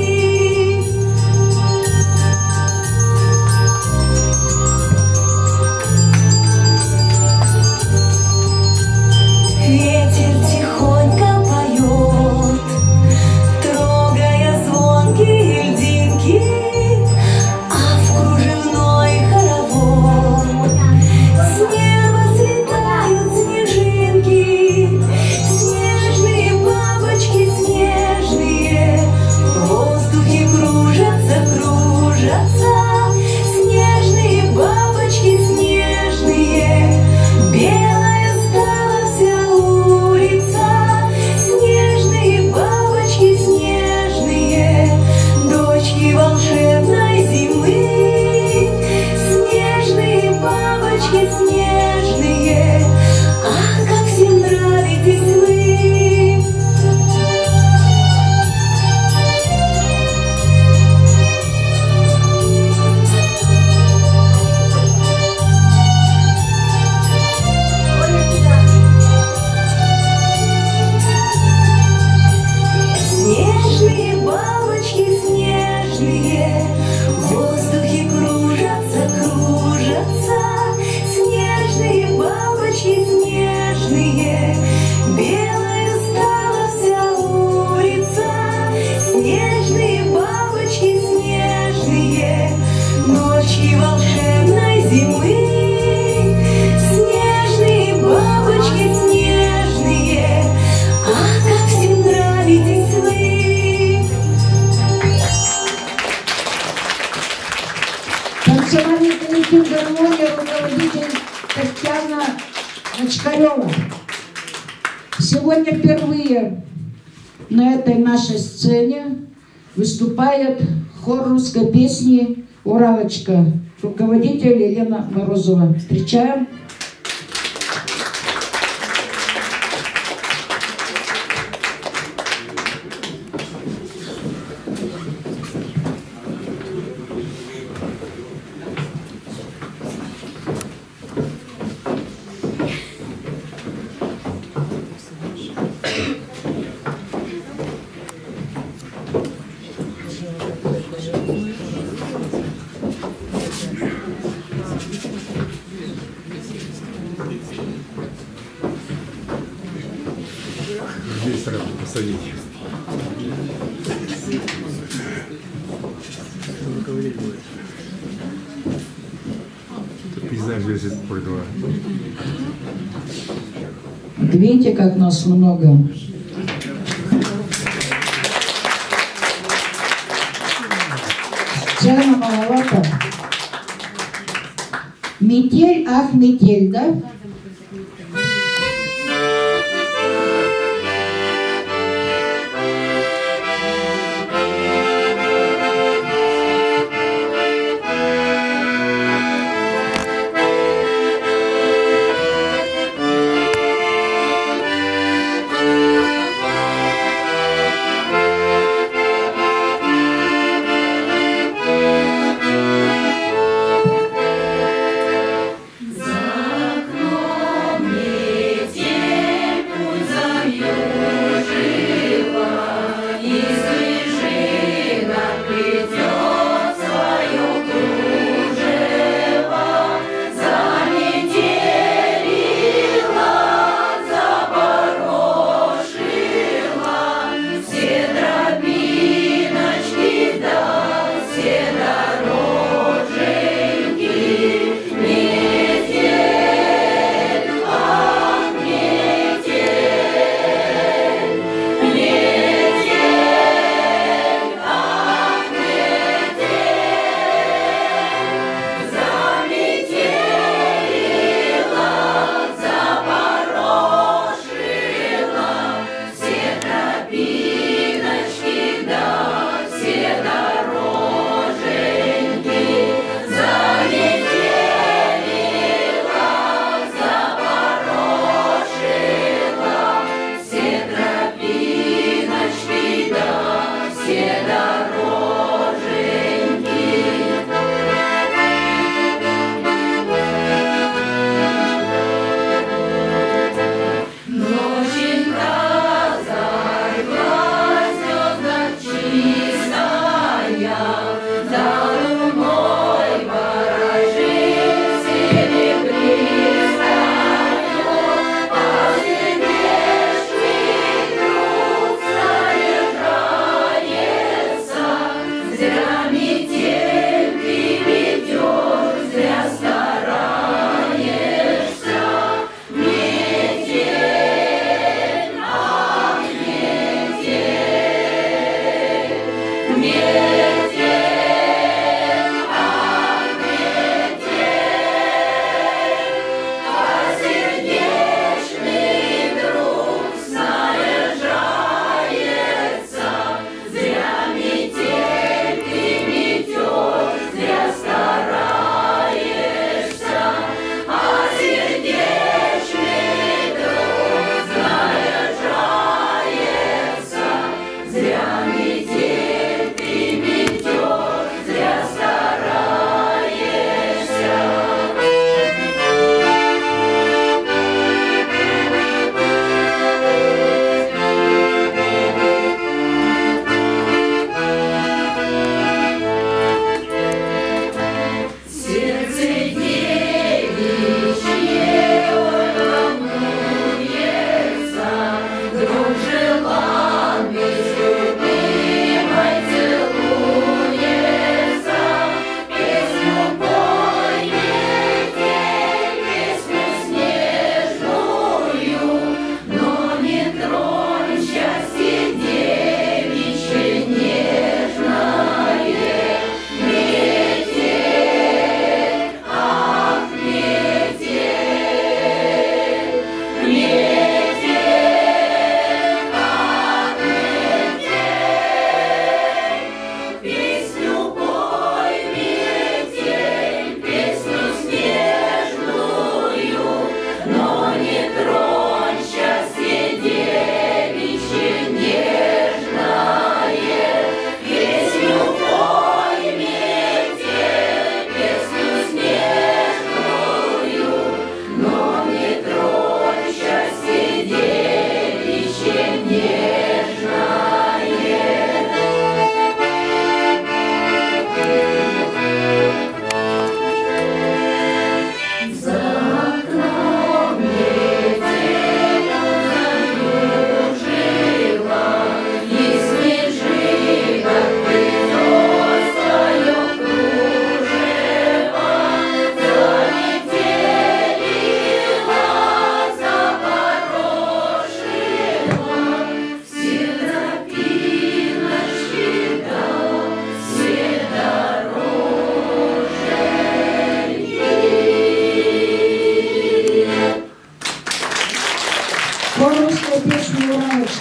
Ветер тихонько поет, трогая звонкие льдинки, а в кружевной хоровод с неба слетают снежинки. Снежные бабочки снежные, в воздухе кружатся, кружатся. Снежные бабочки снежные, белая стала вся улица. Снежные бабочки снежные, дочки волшебной зимы. Снежные бабочки снежные, ах, как всем нравитесь вы. Снежные бабочки снежные, в воздухе кружатся, кружатся. Снежные бабочки снежные, белая стала вся улица. Снежные бабочки снежные, ночки волшебной зимы. Снежные бабочки снежные, ах, как всем нравитесь вы. Танцевальный коллектив «Гармония», руководитель Татьяна Очкарева. Сегодня впервые на этой нашей сцене выступает хор русской песни «Уралочка», руководитель Елена Морозова. Встречаем. Здесь сразу посадить. Руководить будет. Тут пейзаж весь использовал. Видите, как нас много. Сцена маловато. Метель, ах, метель, да? За окном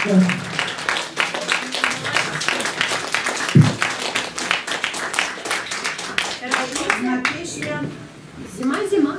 Лавочка. Одна песня. Зима.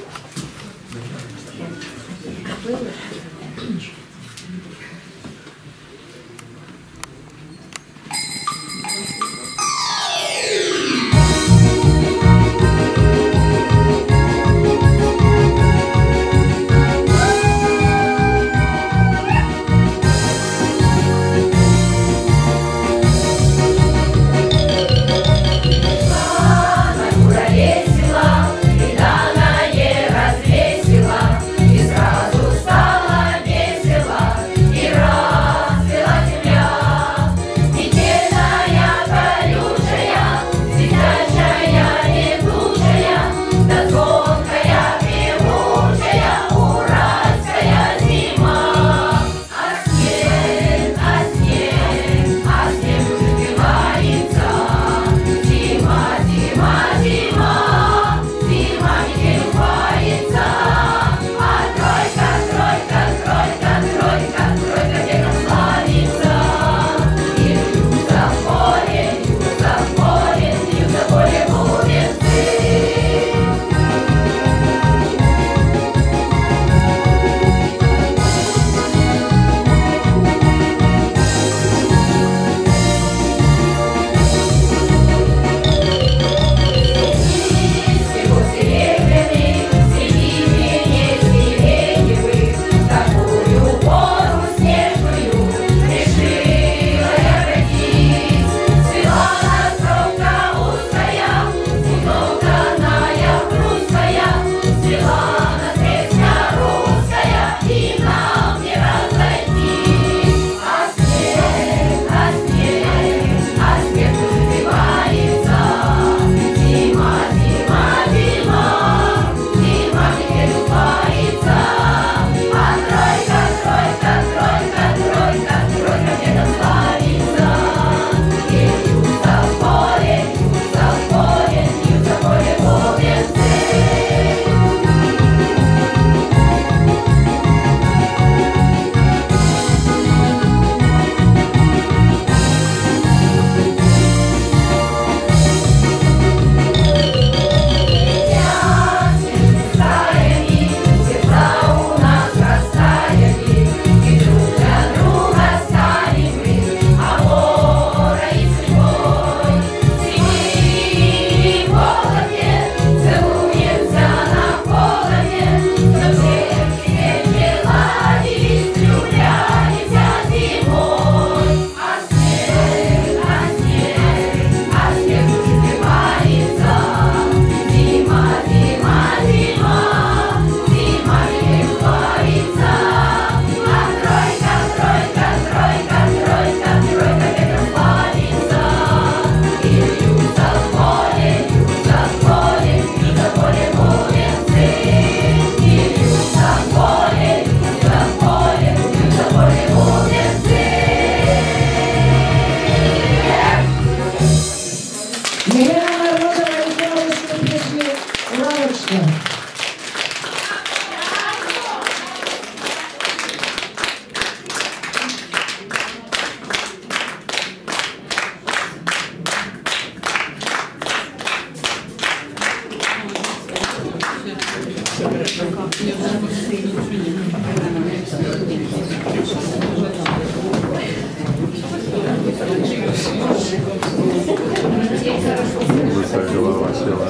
Лысая голова села.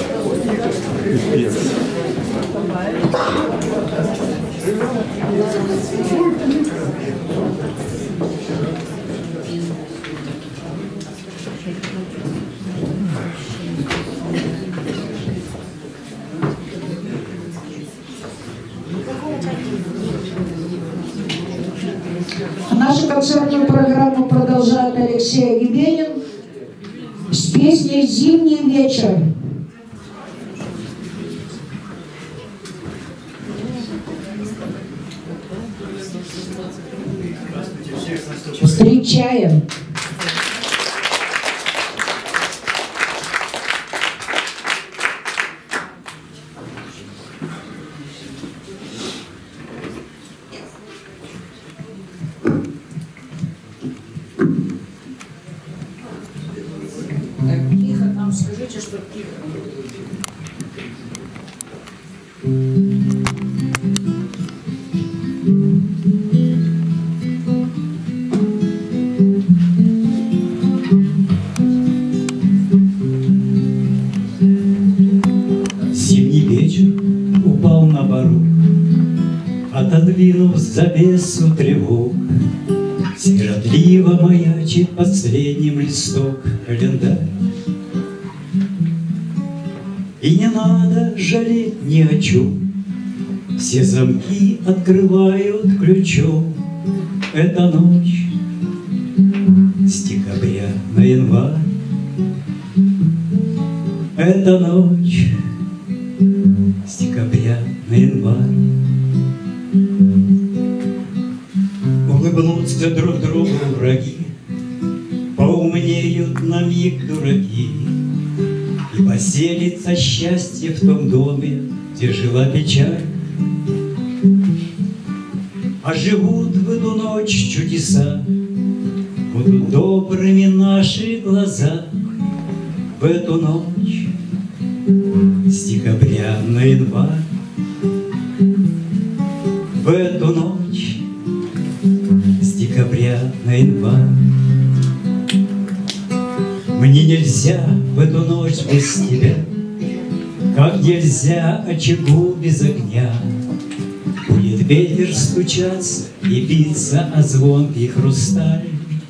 Пипец. Нашу концертную программу продолжает Алексей Гибенин с песней «Зимний вечер». Встречаем. Зимний вечер упал на порог, отодвинув завесу тревог. Сиротливо маячит последним листок календарь. И не надо жалеть ни о чем, все замки открывают ключом. Эта ночь с декабря на январь. Эта ночь с декабря на январь. Улыбнутся друг другу враги, поумнеют на миг дураки, и поселится счастье в том доме, где жила печаль. А живут в эту ночь чудеса, будут добрыми наши глаза. В эту ночь с декабря на январь. В эту ночь с декабря на январь. Мне нельзя в эту ночь без тебя, как нельзя очагу без огня. Будет ветер стучаться и биться о звонкий хрусталь.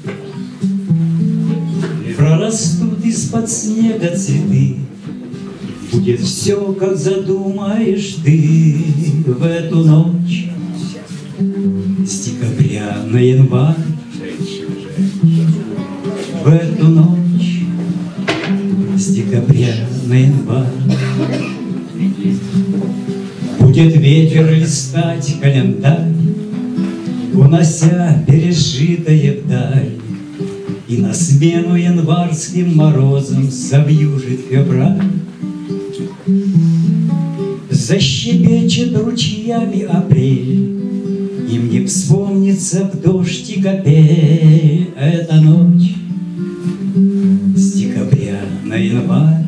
Прорастут из-под снега цветы, будет все, как задумаешь ты. В эту ночь с декабря на январь. В эту ночь с декабря на январь. Будет ветер листать календарь, унося пережитое вдаль. И на смену январским морозам завьюжит февраль. Защебечет ручьями апрель, и мне вспомнится в дождь и капель. Эта ночь с декабря на январь.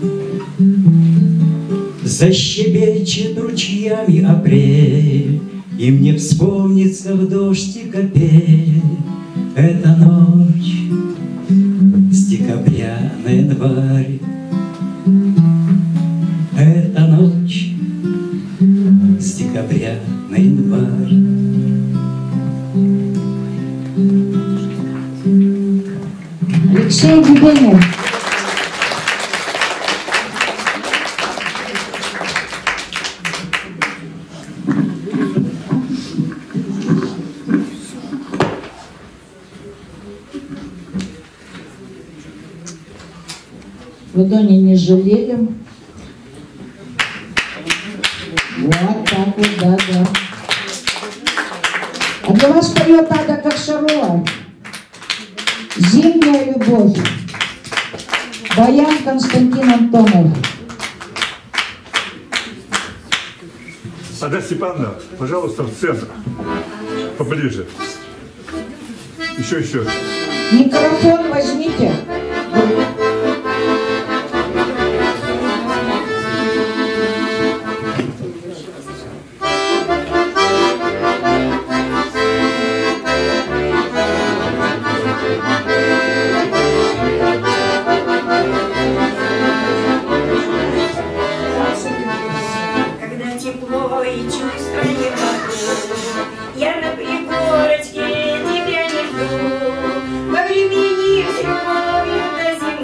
Защебечет ручьями апрель, и мне вспомнится в дождь и капель. Эта ночь с декабря на январь. Эта ночь с декабря на январь. Алексей Дебенев. Ладони не жалеем. Вот так вот, да. А для вас поет Ада Кокшарова. «Зимняя любовь». Баян Константин Антонов. Ада Степановна, пожалуйста, в центр. Поближе. Еще. Микрофон возьмите. Когда тепло и чувство не могу, я на пригорочке тебя не жду. Повремени с любовью до зимы.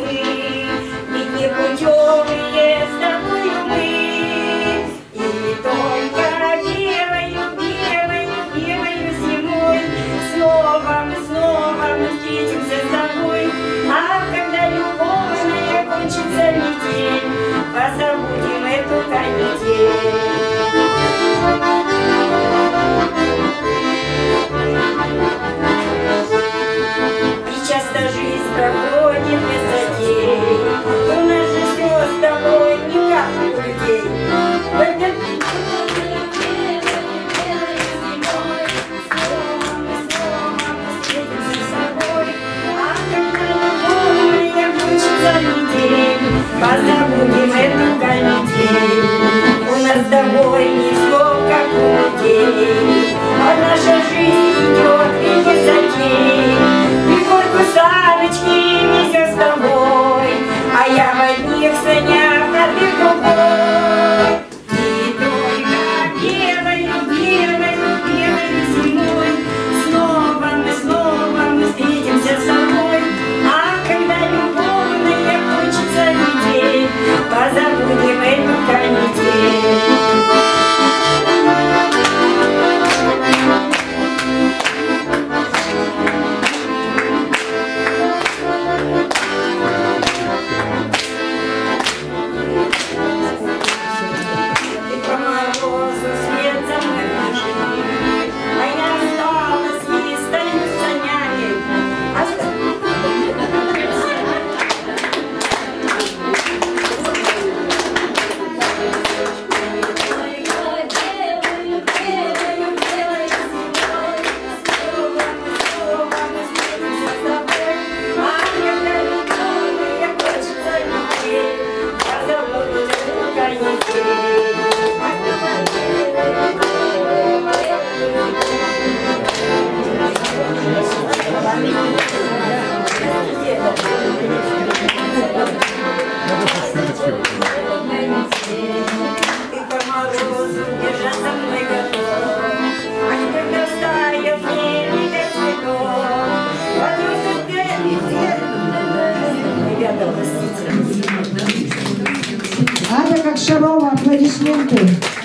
Надо как Шарова, аплодисменты.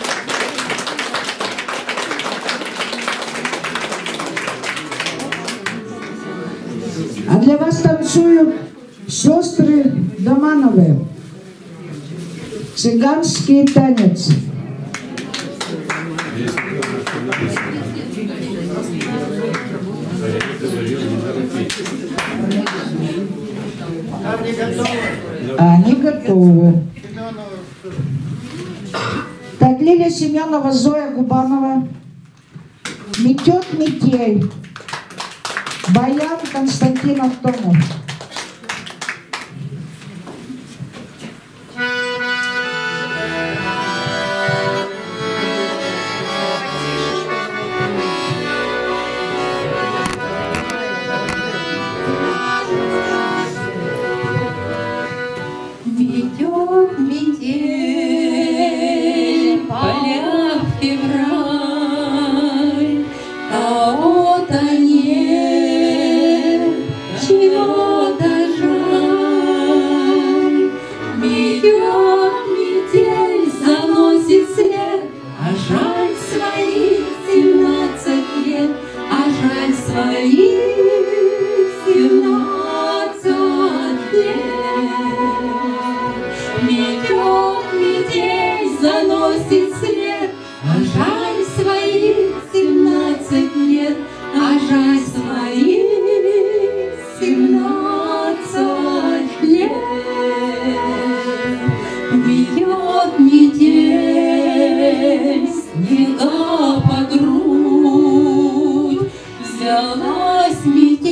А для вас танцуют сестры Домановы. Цыганский танец. Они готовы. Так, Лилия Семенова, Зоя Губанова. Метет метель. Баян Константин Автонов. Метет метель, поля февраль, кого-то нет, чего-то жаль. Метет метель, заносит след, а жаль своих 17 лет, а жаль своих 17 лет. Метет метель, заносит след, а жаль своих 17 лет, а жаль своих 17 лет. Метет метель, снега под грудь, взялась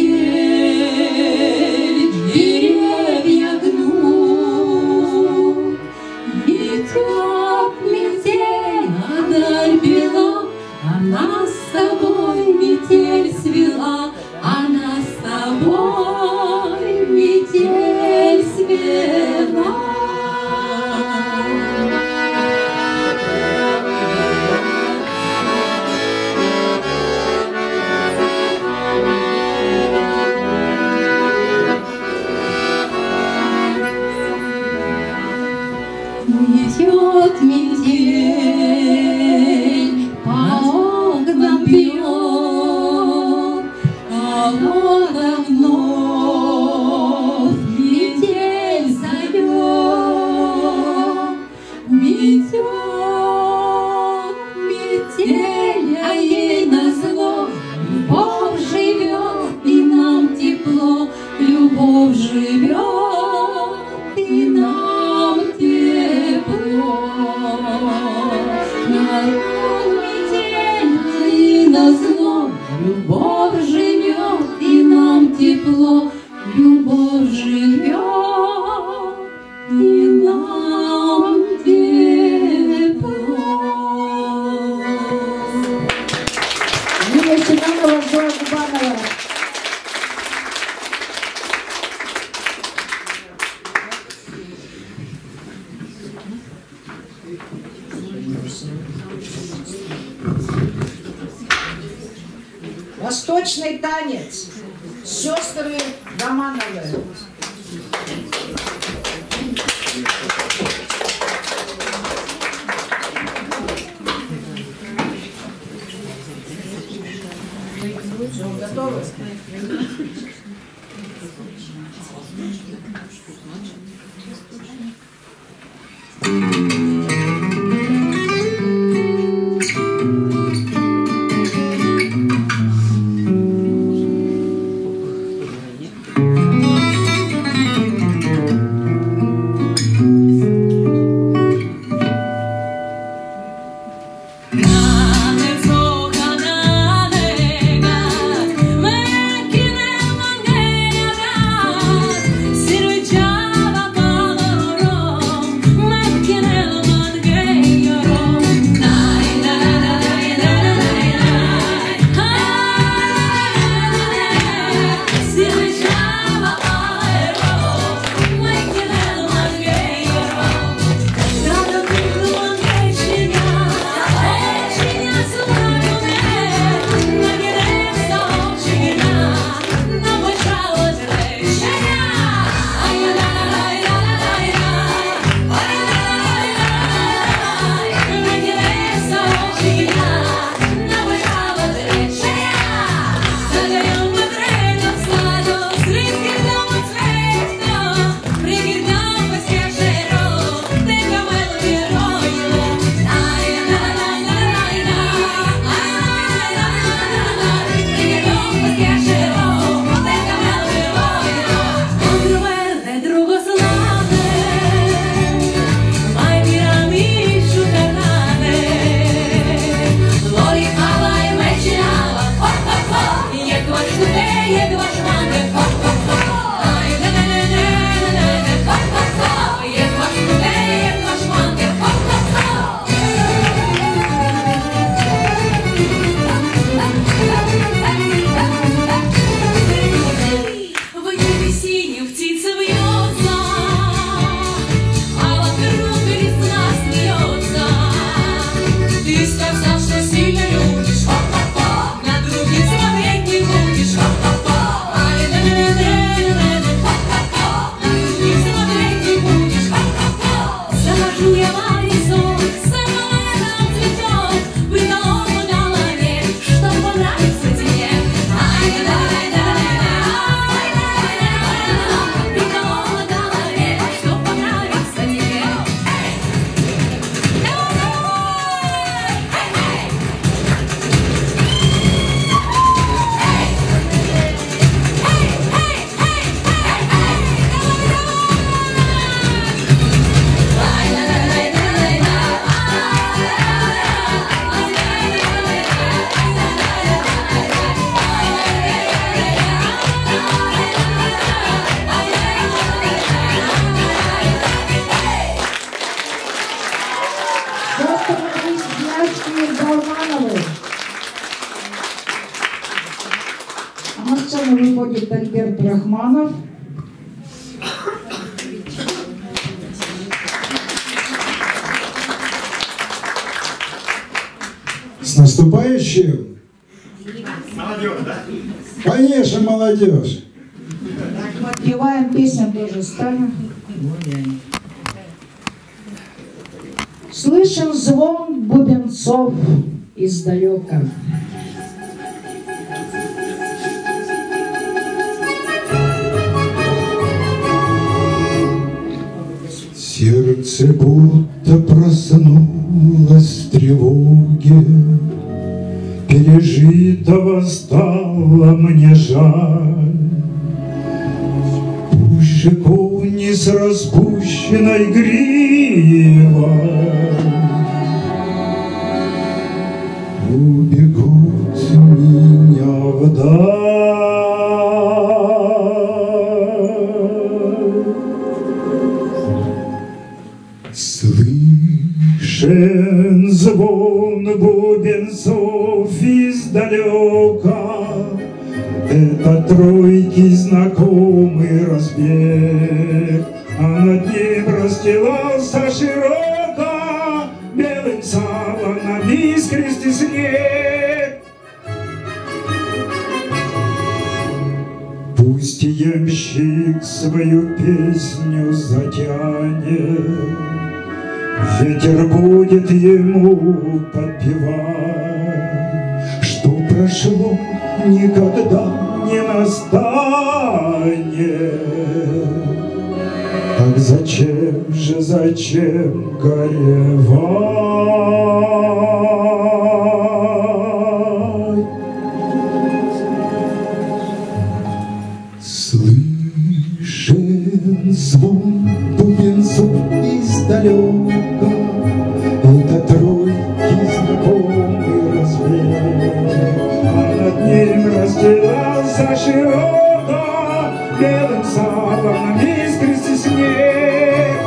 метель, деревья гнуть. Метет метель, а даль бела, она с тобой метель свела, она с тобой метель свела. Метет метель, по окнам бьет, кого-то вновь метель зовет. Метет метель, а ей назло любовь живет, и нам тепло, любовь живет, и нам тепло. Народ метель, и назло любовь живет, и нам тепло, любовь живет, и нам тепло. Лилия Семенова, Зоя Губанова. Восточный танец. Сестры Романовы. Готовы? Sirujava будет Альберт Рахманов. С наступающим! Молодежь, да? Конечно, молодежь! Так, подпеваем песню тоже станем. Слышен звон бубенцов издалека. Сердце будто проснулось в тревоге, пережитого стало мне жаль. Пуще кони с распущенной гривой убегут меня вдаль. Слышен звон бубенцов издалека, это тройки знакомый разбег, а над ним расстилался широко белым саваном искристый снег. Пусть ямщик свою песню затянет, ветер будет ему подпевать, что прошло никогда не настанет. Так зачем горевать? Слышен звон бубенцов издалека, это тройки знакомый разбег, а над ним расстилался широко белым саваном искристый снег.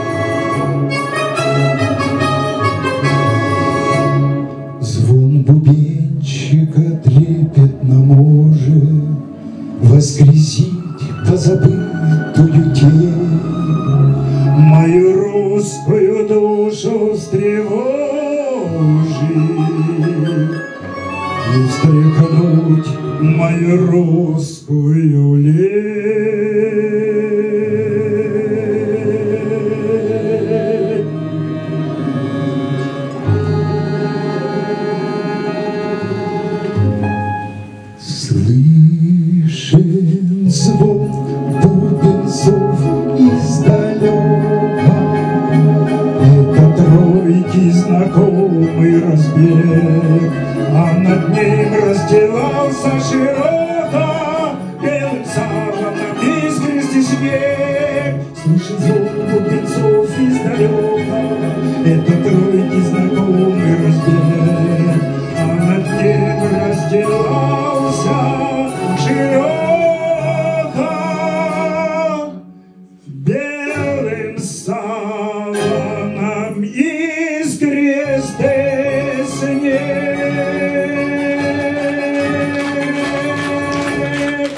Звон бубенчика трепетно может воскресить позабытую тень, мою русскую душу встревожить и встряхнуть мою русскую лень. Слышен звон бубенцов издалека, это тройки знакомый разбег, а над ним расстилался широко белым саваном искристый снег. Слышен звон бубенцов издалека, это тройки знакомый разбег, а над ним расстилался широко белым саваном искристый снег.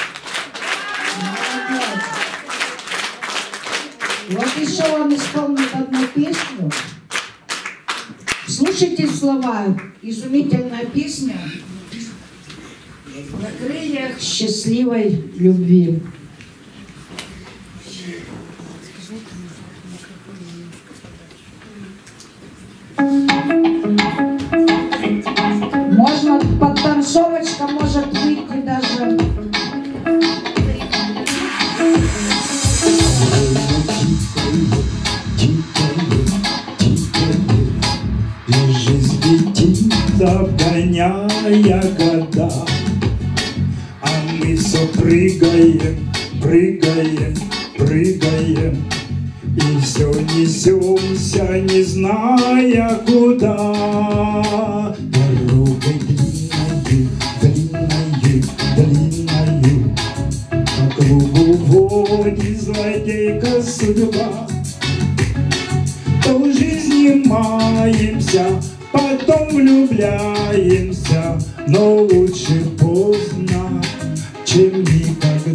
Вот еще вам исполнит одну песню. Слушайте слова. Изумительная песня на крыльях счастливой любви. Можно подтанцовочка может выйти даже. И жизнь летит, обгоняя года, а мы все прыгаем, и все несемся, не зная куда. Дорогой длинною, по кругу водит злодейка судьба. То в жизни маемся, потом влюбляемся, но лучше поздно, чем никогда.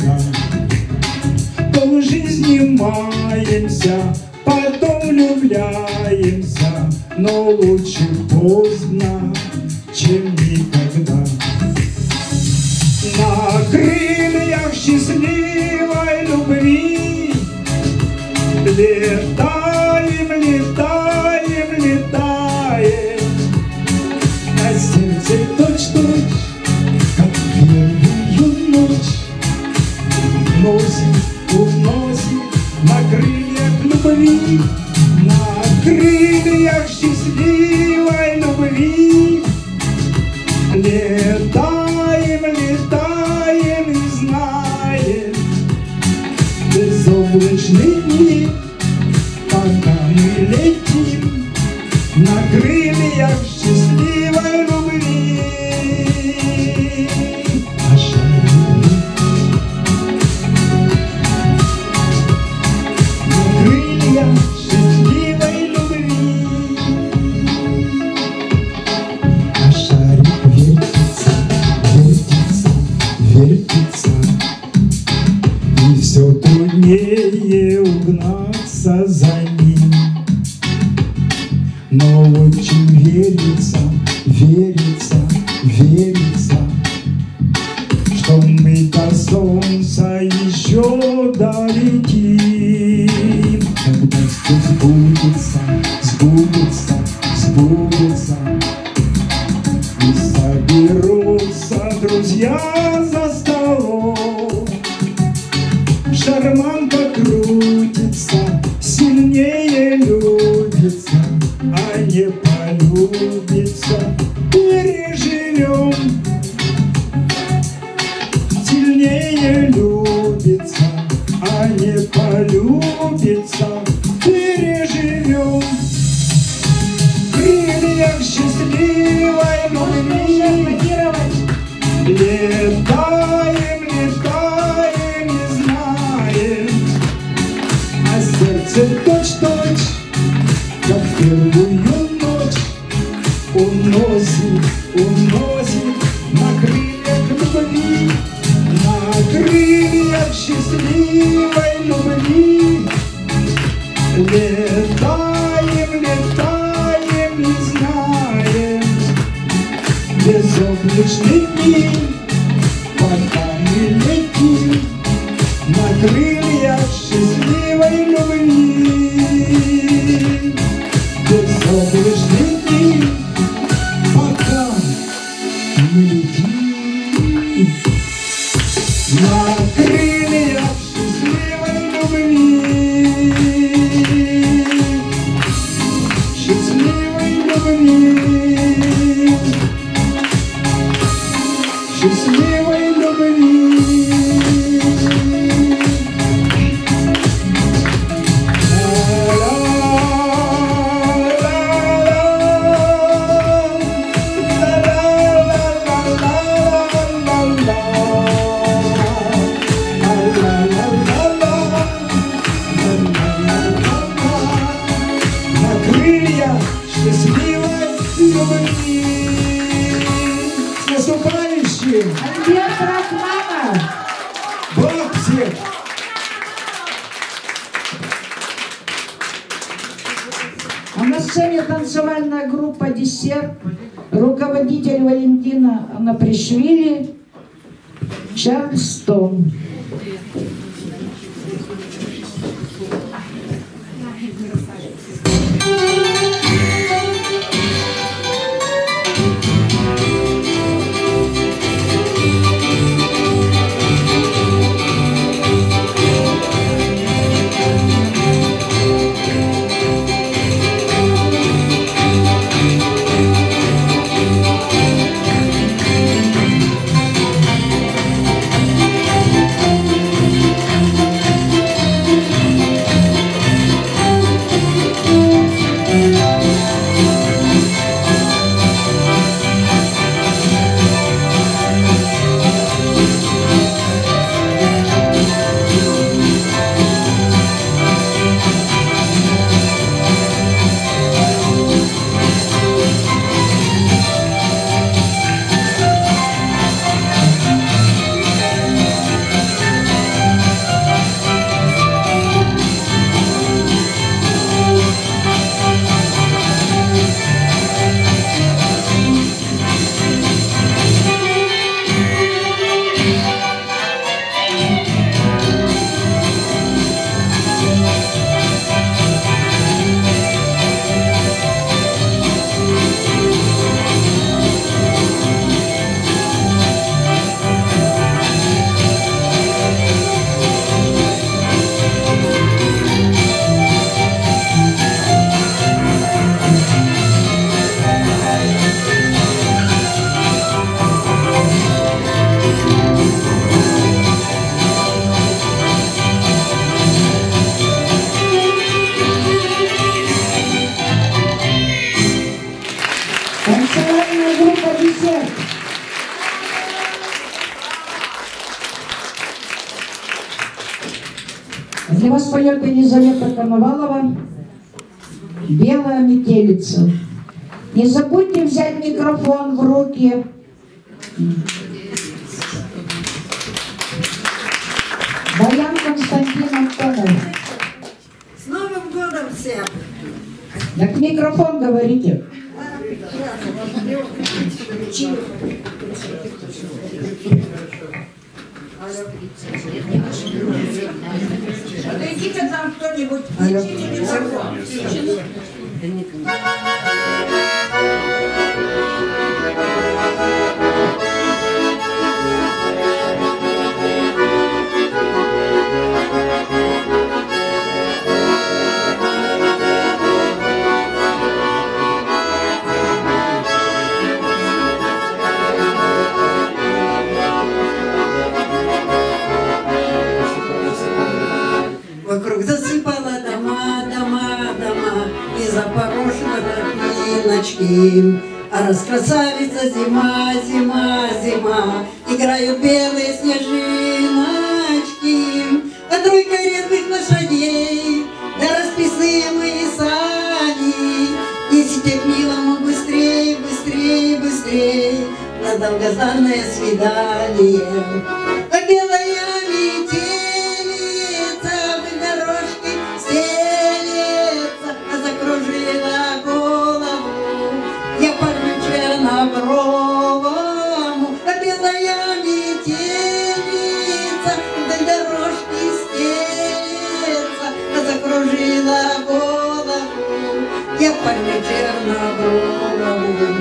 но лучше поздно, чем никогда. На крыльях счастливой любви летаем, летаем, летаем. На сердце точь-точь, как первую ночь, уносит, уносит на крыльях любви, на крыльях счастливой любви. Летаем, летаем и знаем безоблачный мир, пока мы летим на крыльях счастливой любви. На крыльях счастливой любви. А шарик вертится, вертится, вертится, и все труднее угнаться за ним. Но очень верится, верится, верится, что мы до солнца еще долетим. Когда все сбудется, сбудется, сбудется, и соберутся друзья за столом. Шарманка крутится, сильнее любится, а не полюбится, переживем. Сильнее любится, а не полюбится, переживем. В крыльях счастливой любви летаем, летаем и знаем, а сердце точь-точь, как в первую ночь, уносит, уносит на крыльях любви, на крыльях счастливой любви. Летаем, летаем и знаем безоблачный мир, пока мы летим на крыльях счастливой любви. Безоблачный мир, пока мы летим на крыльях счастливой любви. Счастливой любви. Счастливой любви. На крыльях счастливой любви. С наступающим! Альберт Рахманов! Бог всех! А на сцене танцевальная группа «Десерт», руководитель Валентина Анапришвили, Чарльстон. Для вас поет Елизавета Коновалова «Белая метелица». Не забудьте взять микрофон в руки. Баян Константин Антонов. С Новым годом всех! Так микрофон говорите. Отойдите там кто-нибудь, включите микрофон. Вокруг засыпала дома, дома, дома, и запорошила тропиночки. А раз красавица зима, зима, зима, играют белые снежиночки. А тройка редких лошадей, да расписные мои сани. Несите к милому быстрей, быстрей, быстрей на долгожданное свидание. А белая метель закружила голову, я парню чернобровому, а белая метелица вдоль дорожки стелется, закружила голову, я парню чернобровому.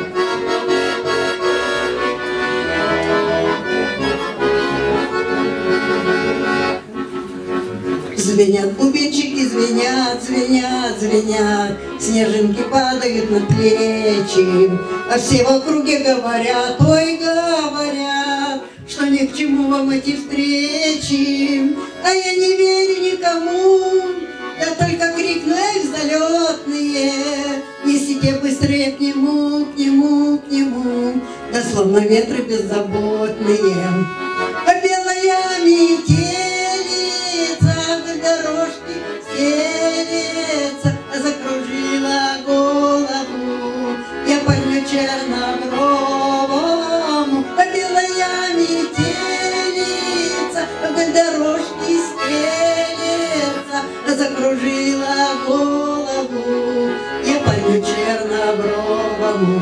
Звенят бубенчики, звенят, звенят, звенят, снежинки падают на плечи, а все в округе говорят, ой, говорят, что ни к чему вам эти встречи. А я не верю никому, я только крикну, эх, залетные, несите быстрее к нему, к нему, к нему, да словно ветры беззаботные. А белая метель дорожки стелется, закружила голову, я парню чернобровому, а белая метелица вдоль дорожки стелется, закружила голову, я парню чернобровому.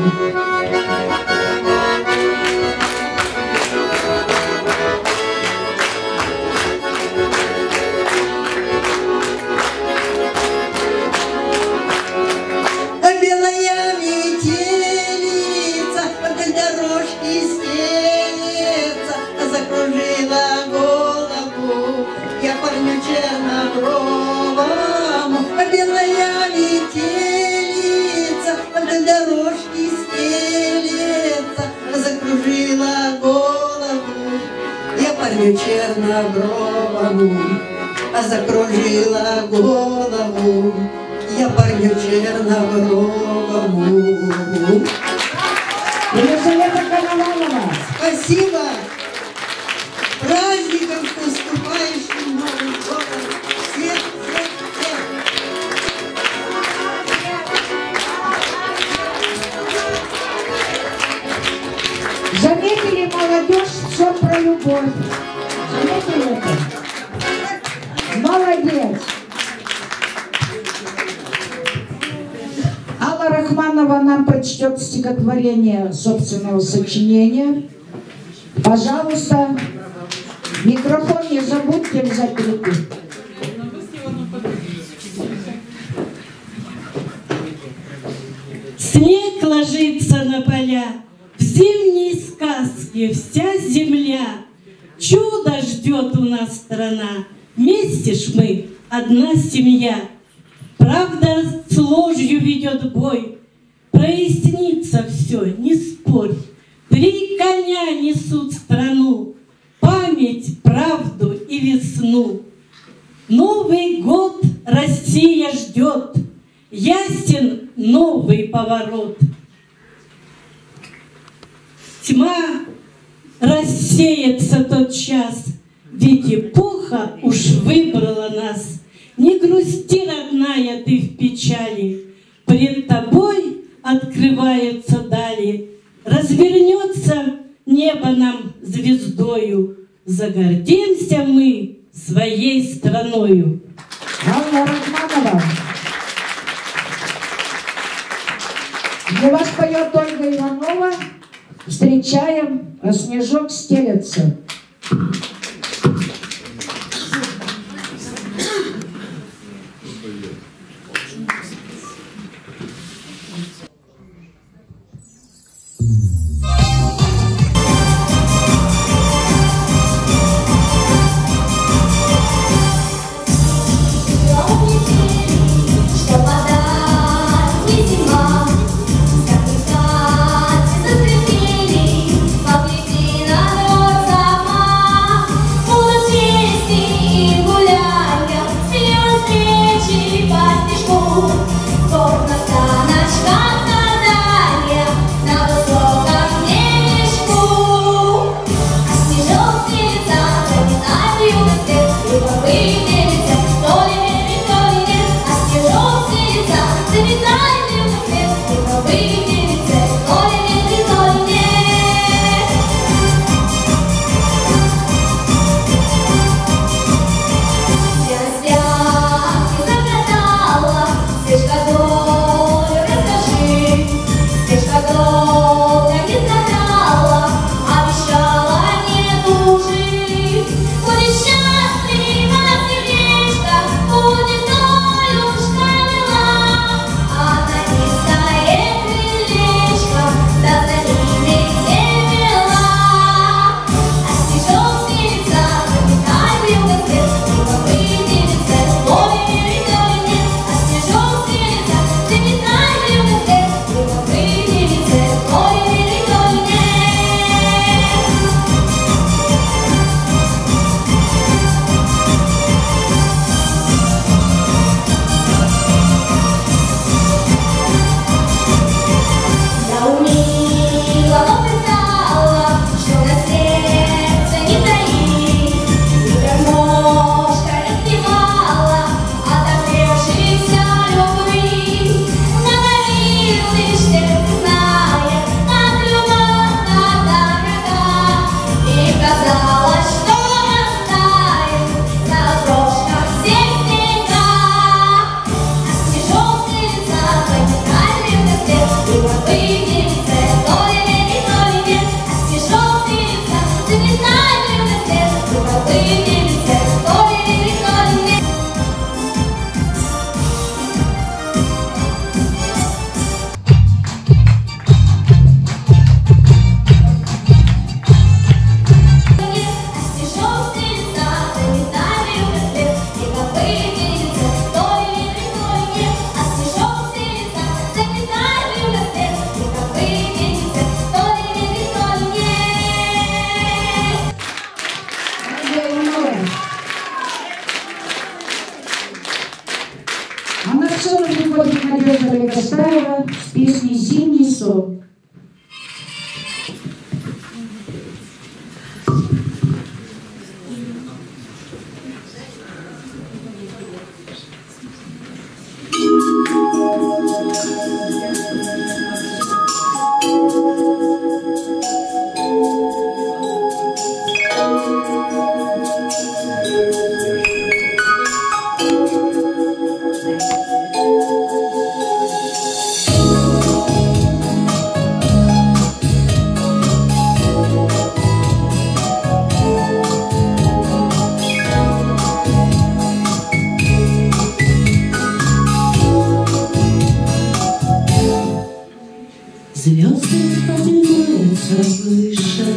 Чернобровому, а белая метелица вдоль дорожки стелется, закружила голову, я парню чернобровому, а закружила голову, я парню чернобровому. Елизавета Коновалова. Спасибо. Праздником с наступающим Новым годом! Всех, всех, всех! Заметили, молодежь, все про любовь. Заметили это? Молодец! Алла Рахманова нам прочтет стихотворение собственного сочинения. Пожалуйста, микрофон не забудьте взять в руку. Снег ложится на поля, в зимней сказке вся земля. Чудо ждет у нас страна, вместе ж мы одна семья. Правда с ложью ведет бой, прояснится все, не спорь. 3 коня несут страну, память, правду и весну. Новый год Россия ждет, ясен новый поворот. Тьма рассеется тот час, ведь эпоха уж выбрала нас. Не грусти, родная, ты в печали, пред тобой открываются дали. Развернется небо нам звездою, загордимся мы своей страною. Алла Рахманова. Для вас поет Ольга Иванова. Встречаем, а снежок стелется. А на сцену приходит Надежда Великостаева с песней «Зимний сон». Звезды поднимаются выше,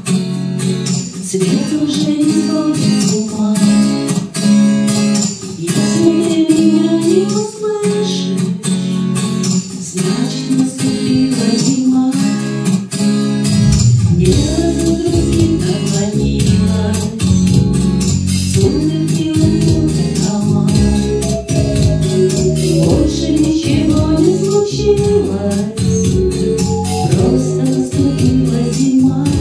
свет уже не сходит с ума. Если ты меня не услышишь, значит наступила зима. Небо другим наклонилось, сумерки укутали дома. Больше ничего не случилось, просто наступила зима.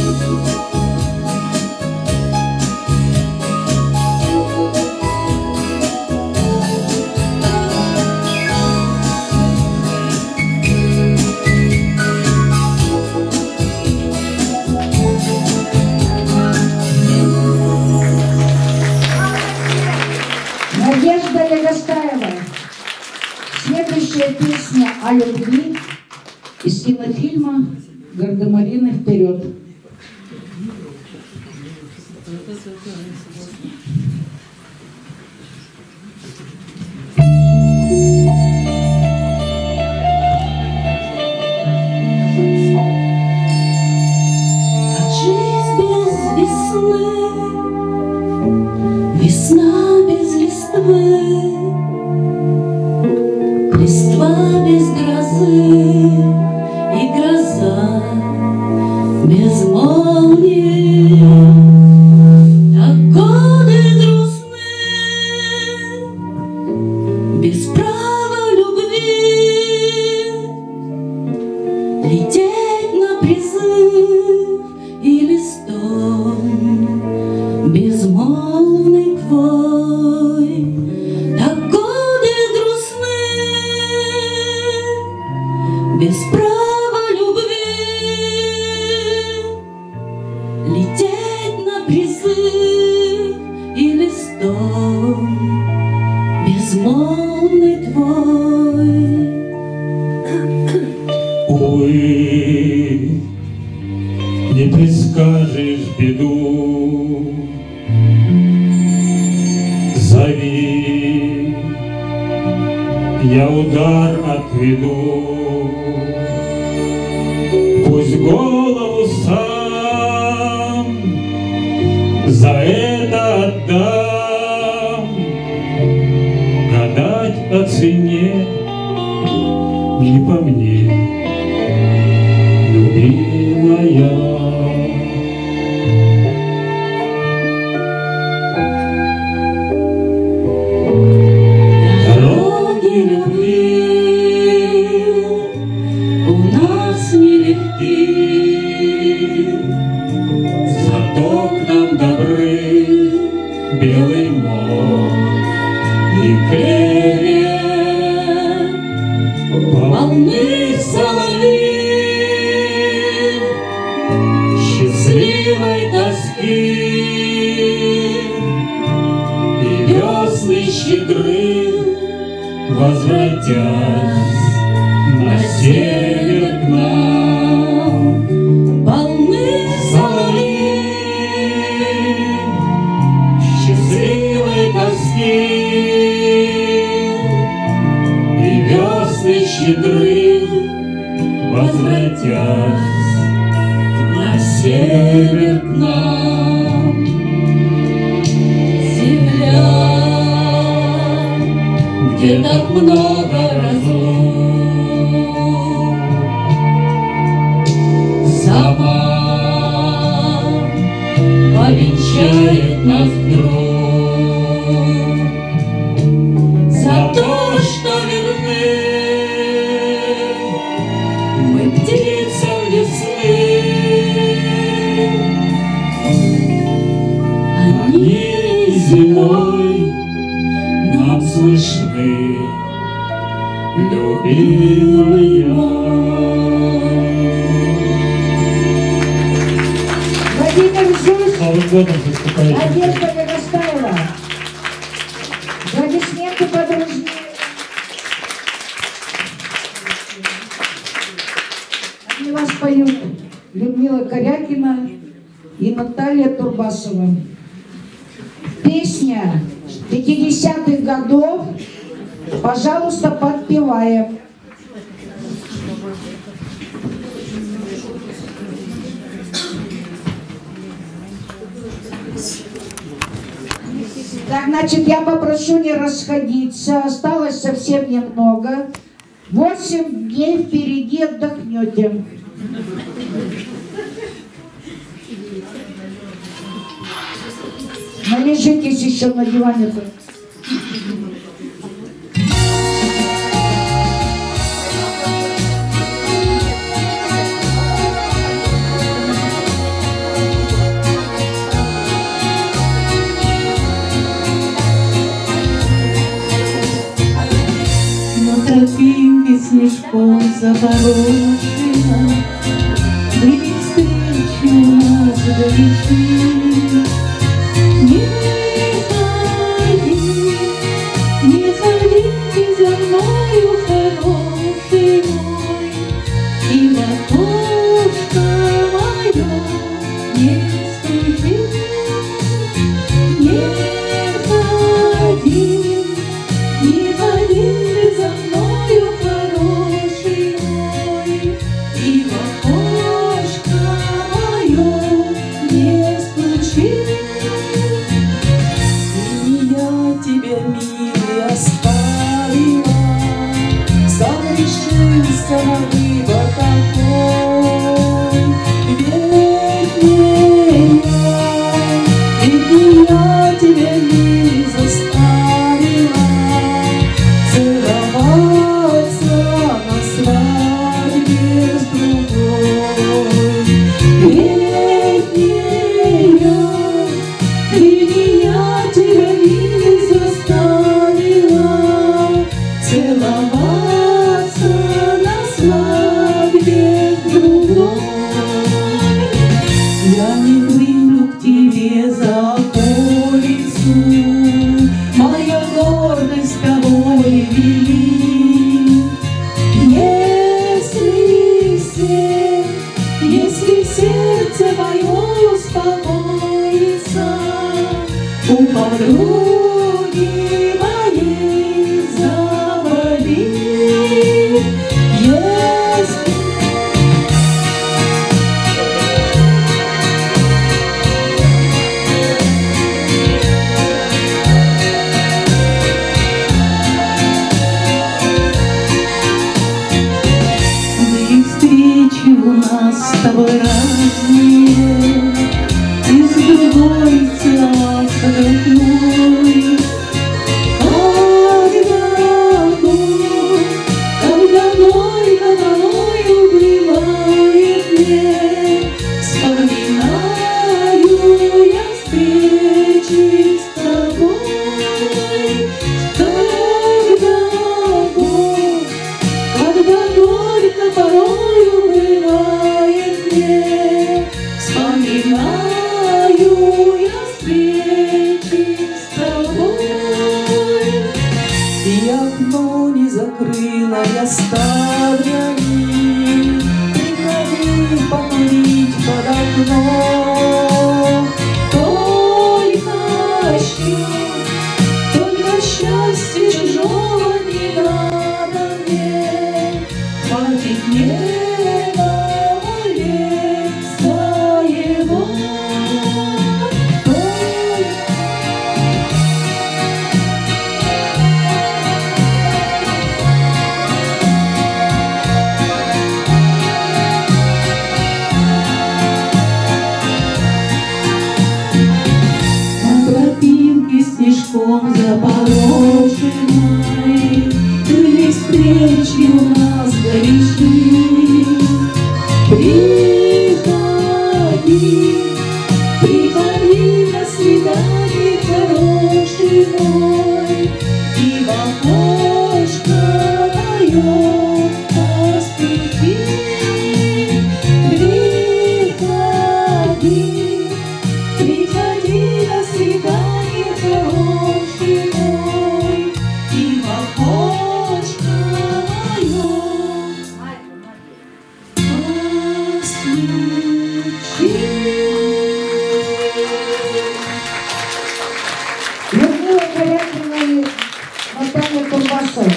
Надежда Легостаева. Следующая песня о любви из кинофильма «Гардемарины вперед». Как жизнь без весны, весна без листвы, листва без грозы и гроза без молнии. Так годы грустны, без права любви, лететь на призыв и листом безмолвный твой. Так годы грустны, без права любви, лететь на призыв и листом безмолвный твой. Увы, не предскажешь беду, зови, я удар отведу. Пусть голову сам за это отдам, гадать о цене не по мне, любимая. Дороги любви у нас нелегки, зато к нам добры белый мох и клевер, волны соловьи, счастливой тоски, и весны щедры, возвратясь на север к нам. Волны соловьи, счастливой тоски, и весны щедры, возвратясь на север к нам. Земля, где так много разлук, сама повенчает нас вдруг за то, что верны мы птицам весны. Они зимой нам слышны, любимая. Владимир Зюс, Новым годом выступаете. Надежда Легостаева. Аплодисменты подружнее. Для вас поют Людмила Корякина и Наталья Турбасова. Песня 50-х годов, пожалуйста, подпеваем. Так, значит, я попрошу не расходиться, осталось совсем немного. 8 дней впереди, отдохнете. Належитесь еще на диване. снежком запорошена, были встречи у нас горячи. Не ходи ты за мною, хороший мой, и в окошко мое не стучи. Не ходи ты за мною, хороший мой, и в окошко мое не стучи. И я тебя, милый, оставила, сам решился на выбор такой. Ведь не я тебя, милый, заставила целоваться на свадьбе с другой. Ведь не я тебя, милый, заставила целоваться на свадьбе с другой. Я не выйду к тебе за околицу, моя гордость тобой велит. Если сердце мое успокоится, у подруги моей заболит. Встречи у нас с тобой разные, и с другой целовался грудной. Когда горько порой убивает мне, вспоминаю я встречи с тобой. Когда горько порой убивает мне, вспоминаю я встречи с тобой. И окно не закрыла я ставнями, приходи покурить под окном. Только счастья чужого не надо мне, хватит мне навалить своего. На тропинке снежком запорошенной были встречи у нас горячи. Приходи на свидание, хороший мой, и в окошко мое постучи. Приходи на свидание, хороший мой, и в окошко мое Людмила Корякина и Наталья Курбасова.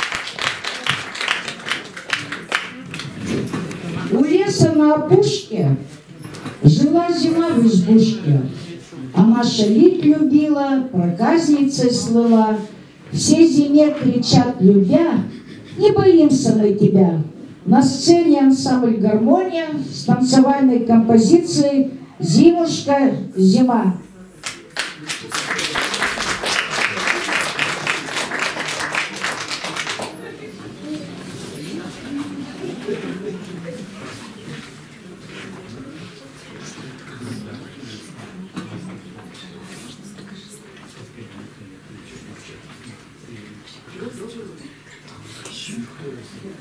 У леса на опушке жила зима в избушке. Она шалить любила, проказницей слыла. Все зиме кричат, любя, не боимся мы тебя. На сцене ансамбль «Гармония» с танцевальной композицией «Зимушка, зима». Thank you.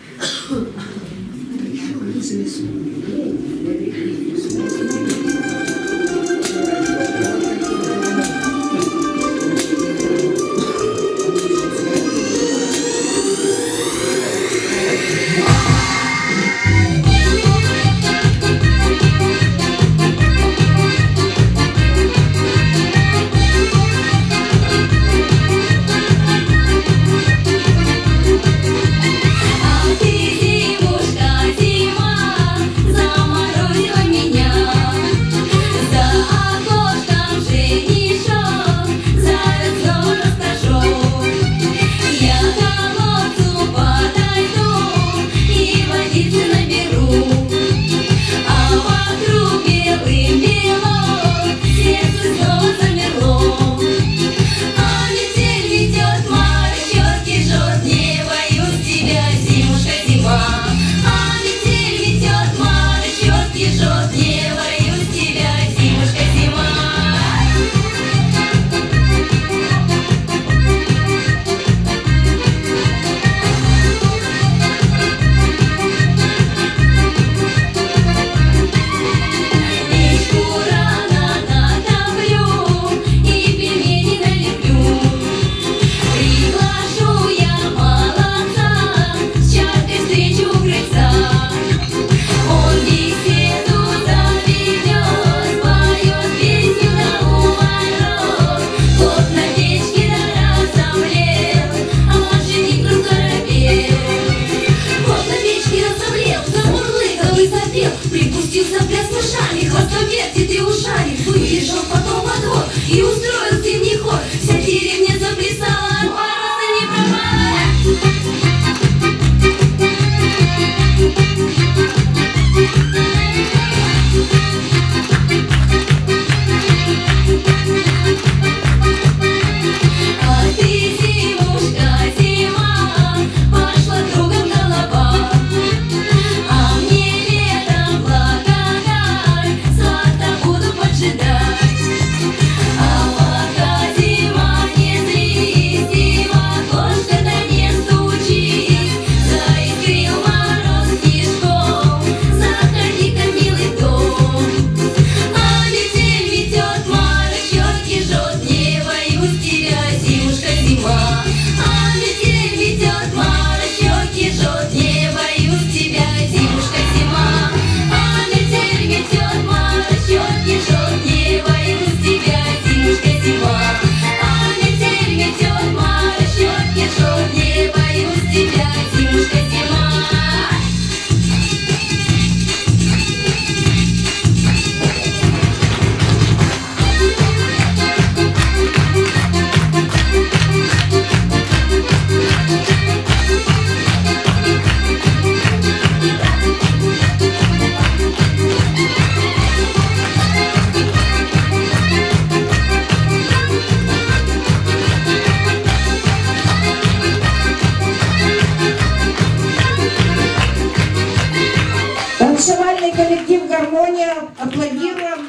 Танцевальный коллектив «Гармония». Аплодируем.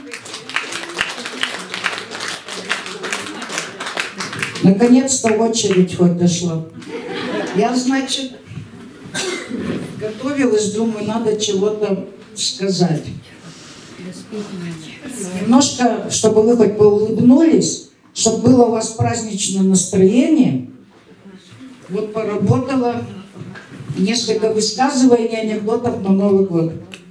Наконец-то очередь хоть дошла. Я, значит, готовилась, думаю, надо чего-то сказать. Немножко, чтобы вы хоть поулыбнулись, чтобы было у вас праздничное настроение. Вот поработала несколько высказываний, анекдотов на Новый год.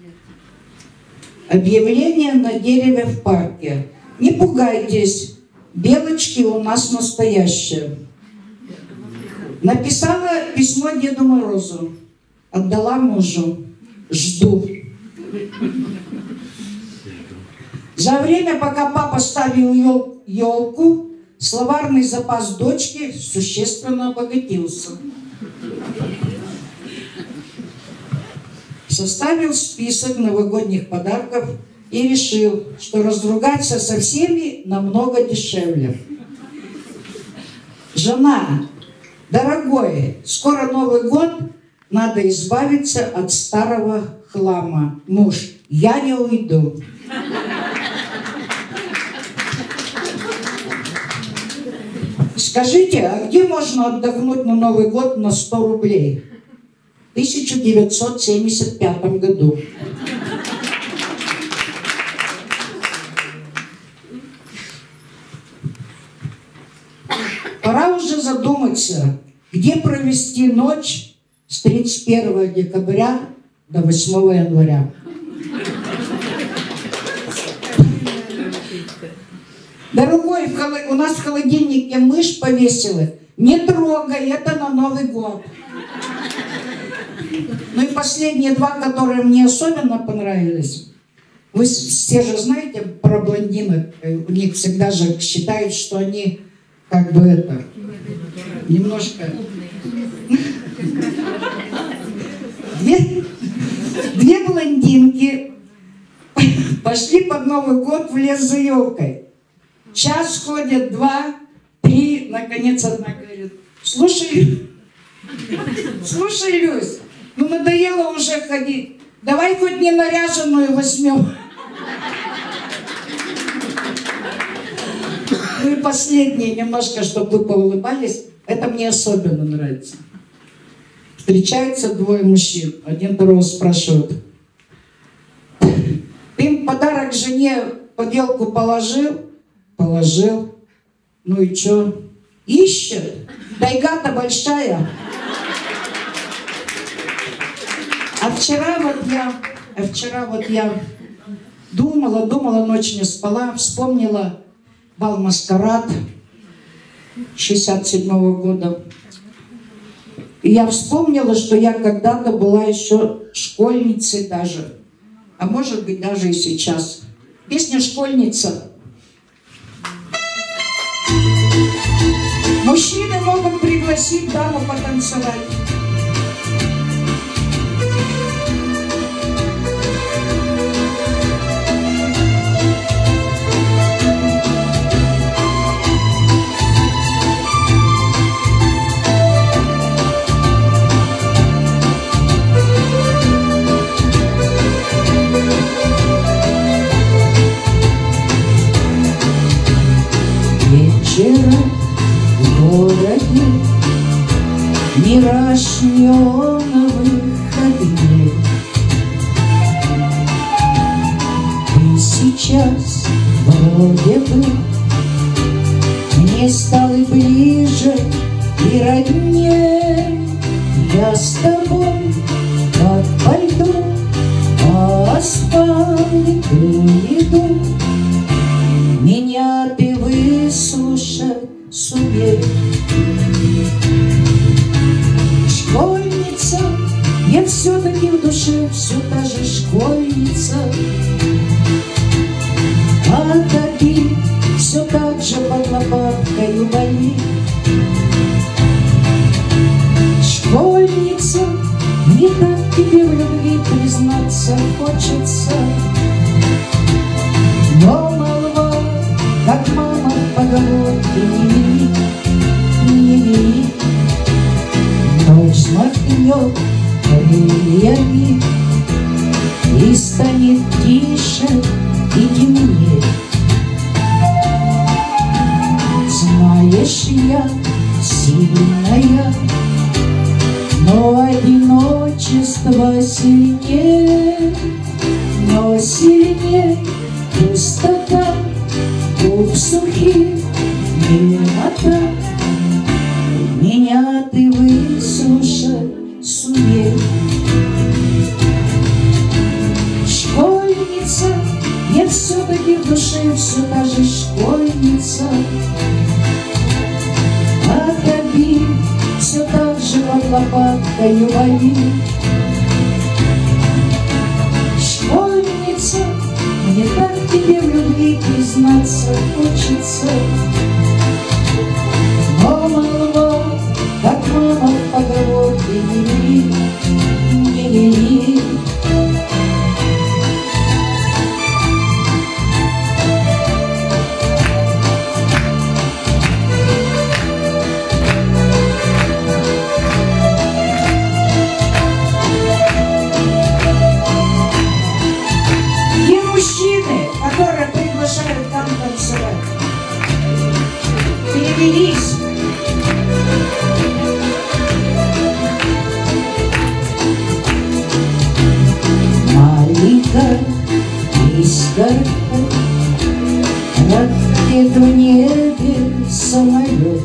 Объявление на дереве в парке. Не пугайтесь, белочки у нас настоящие. Написала письмо Деду Морозу. Отдала мужу. Жду. За время, пока папа ставил елку, словарный запас дочки существенно обогатился. Составил список новогодних подарков и решил, что разругаться со всеми намного дешевле. Жена, дорогой, скоро Новый год, надо избавиться от старого хлама. Муж, я не уйду. Скажите, а где можно отдохнуть на Новый год на 100 рублей? 1975 году. Пора уже задуматься, где провести ночь с 31 декабря до 8 января. Дорогой, у нас в холодильнике мышь повесила. Не трогай, это на Новый год. Ну и последние два, которые мне особенно понравились. Вы все же знаете про блондинок. У них всегда же считают, что они как бы это немножко... Две блондинки пошли под Новый год в лес за елкой. Час ходят, 2, 3, наконец одна говорит: слушай, Люсь, ну надоело уже ходить, давай хоть не наряженную возьмем. Ну и последнее, немножко, чтобы вы поулыбались, это мне особенно нравится. Встречаются двое мужчин, один другого спрашивает: ты подарок жене поделку положил? Положил. Ну и чё? Ищет. Тайга-то большая. А вчера вот я думала, ночь не спала, вспомнила бал-маскарад 67-го года. И я вспомнила, что я когда-то была еще школьницей даже. А может быть даже и сейчас. Песня «Школьница». Мужчины могут пригласить даму потанцевать. Вечером в городе мираж неоновых огней. Ты сейчас вроде бы мне стал и ближе, и роднее. Я с тобой как по льду по асфальту иду. Меня ты выслушай, сумей. Школьница, я все-таки в душе все та же школьница. А тобі все так же под лопаткою болит. Школьница, мне так тебе в любви признаться хочется. Но молва, как мама в поговорке, не вери. Ночь смахнет крыльями и станет тише и темнее. Знаешь, я сильная, но одиночество сильнее, но сильнее пустота, губ сухих, немота. Меня ты выслушай, сумей. Школьница, я все-таки в душе все та же школьница. А тобі все так же под лопаткою болит. Школьница, мне так тебе в любви признаться хочется. Но молва, как мама в поговорке, не вери. Те мужчины, которые приглашают там танцевать, перевелись. Парит в небе самолет.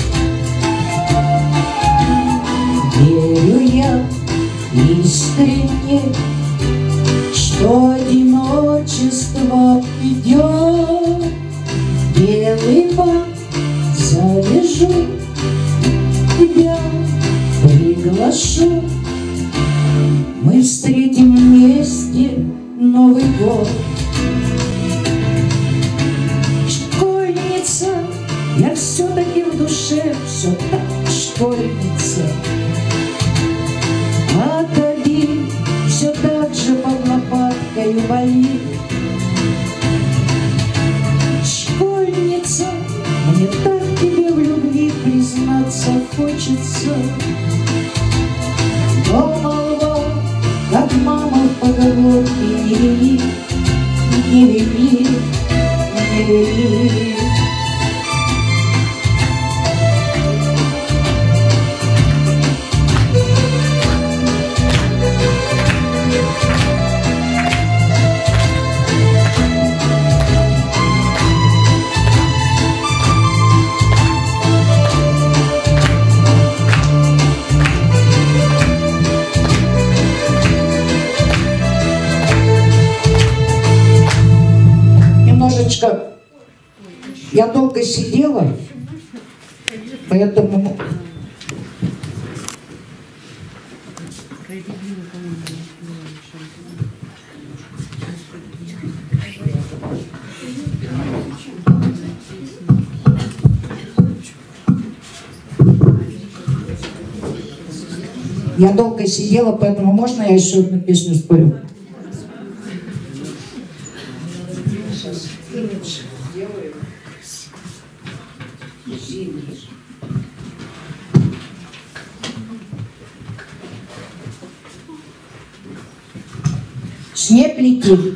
Верю я искренне, что одиночество идет. Белый бак завяжу, тебя приглашу. Мы встретим вместе Новый год. Школьница, я все-таки в душе все так школьница. От обид все так же под лопаткою болит. Школьница, мне так тебе в любви признаться хочется. Но молва, как мама в поговорке, не вели, не вели, не вели. Я долго сидела, поэтому можно я еще одну песню спою? Снег летит.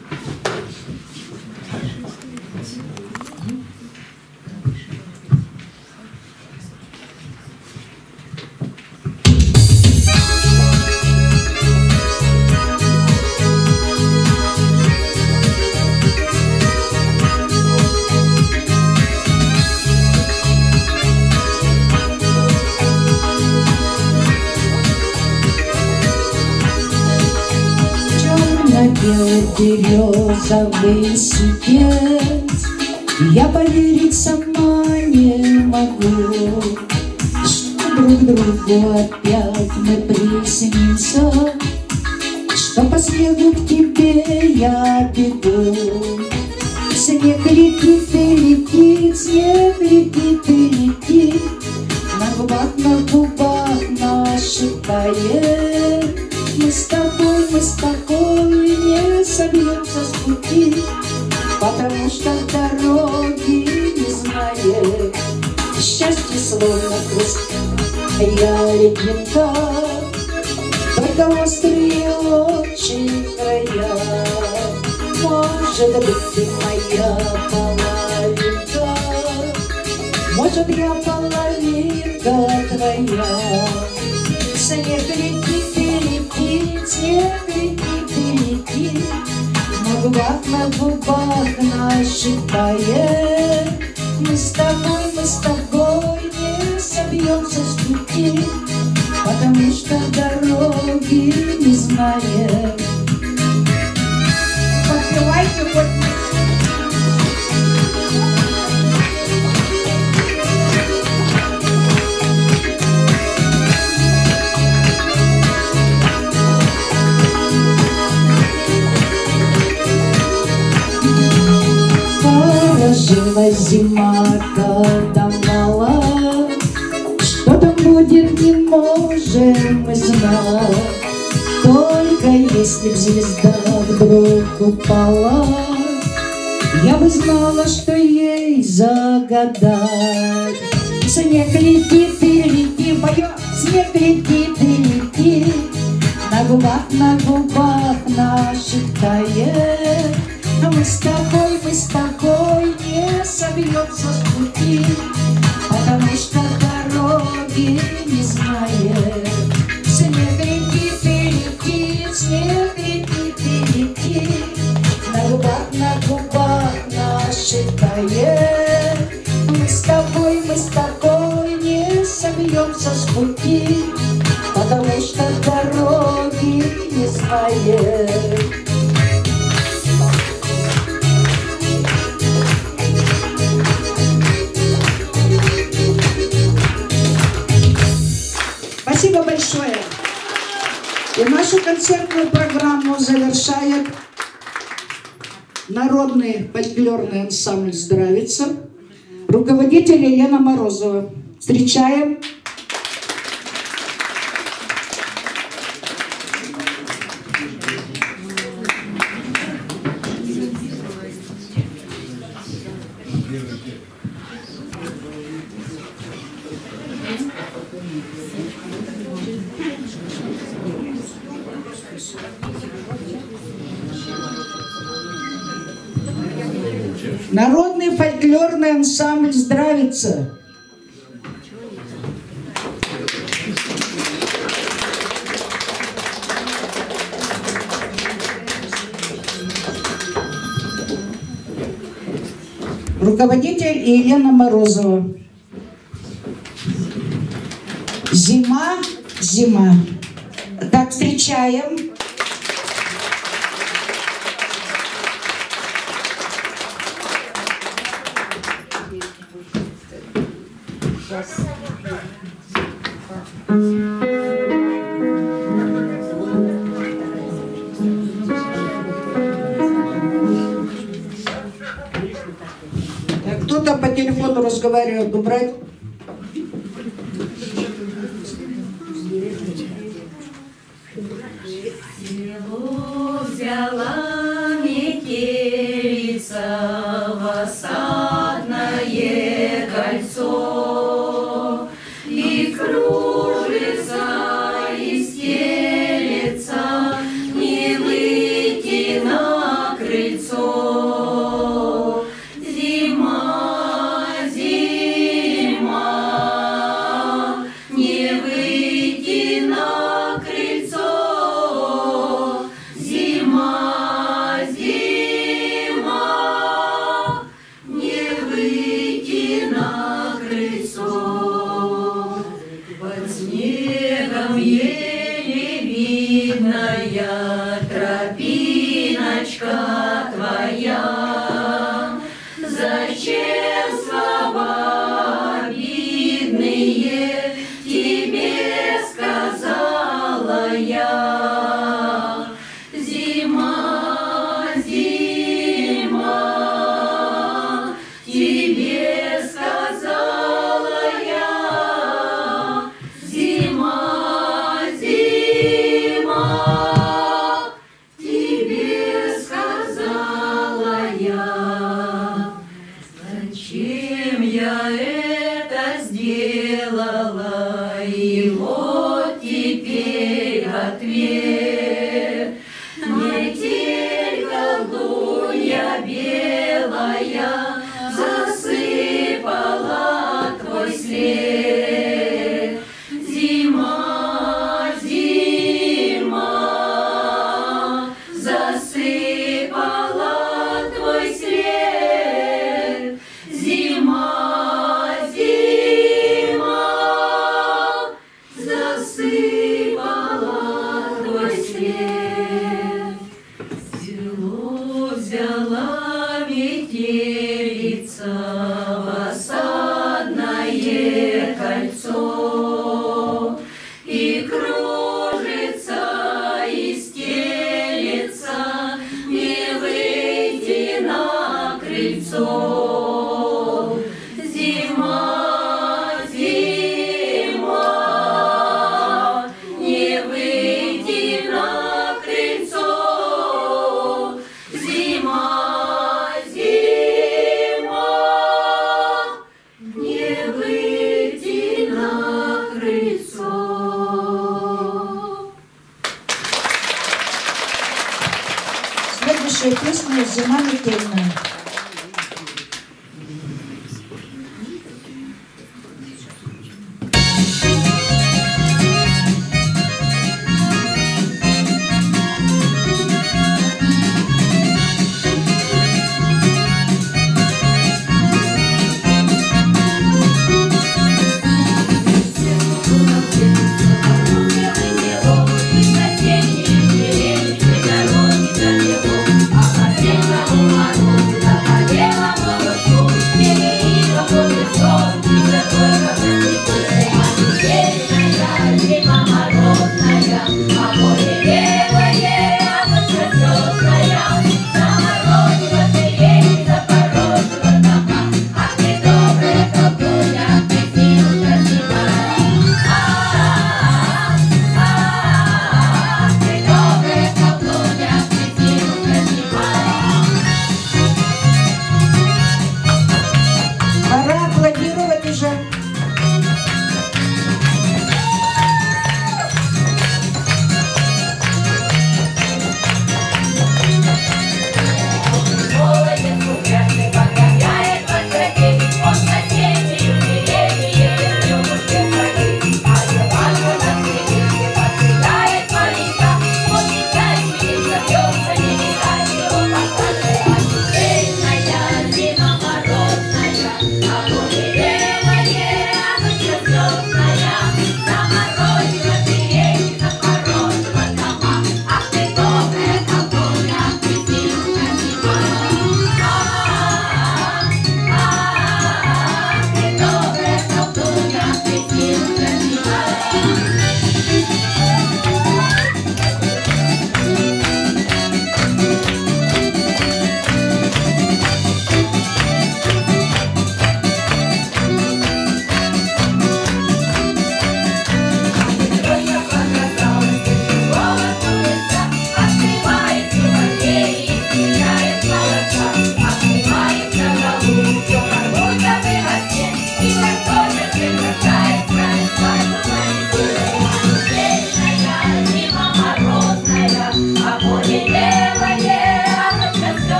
Березовый сидеть, я поверить сама не могу, что друг другу опять мы приснимся, что по снегу к тебе я бегу. Снег летит и летит, снег летит и летит, на губах наших тает. Мы с тобой не собьемся с пути, потому что дороги не знаем. Счастье словно хрустальная лединка, только острые очень края. Может быть, ты моя половинка, может, я половинка твоя. Снег летит и летит, снег летит и летит, на губах наших тает. Мы с тобой не собьемся с пути, потому что дороги не знаем. Подпевайте хоть. Жила зима, когда мала, что там будет, не можем мы знать. Только если б звезда вдруг упала, я бы знала, что ей загадать. Снег летит и летит, поем, снег летит и летит, на губах наших тает. Но мы с тобой не собьемся с пути, потому что дороги не знаем. Снег летит и летит, снег летит и летит, на губах наших тает. с тобой не собьемся с пути, потому что дороги не знаем. Спасибо большое. И нашу концертную программу завершает народный фольклорный ансамбль «Здравица», руководитель Елена Морозова. Встречаем. Народный фольклорный ансамбль «Здравица». Руководитель Елена Морозова. Зима, зима. Так, встречаем. Кто-то по телефону разговаривает, убрать. Село взяла метелица в осадное кольцо, и кружится, и стелется, не выйти на крыльцо. Зима, зима, не выйти на крыльцо. Зима, зима, не выйти на крыльцо. Под снегом еле видная тропиночка твоя. Зачем слова обидные тебе сказала я? Зима, зима, тебе сказала я. Зима, зима, тебе сказала я. Зачем я это сделала? И вот теперь ответ. Метель, колдунья белая, засыпала твой след. Зима, зима, засыпала твой след. Зима, зима, засыпала твой след. Село взяла метелица в осадное кольцо, и кружится, и стелется, не выйти на крыльцо. Зима, зима, не выйти на крыльцо. Зима, зима, не выйти на крыльцо. Следующая песня «Зима метельная».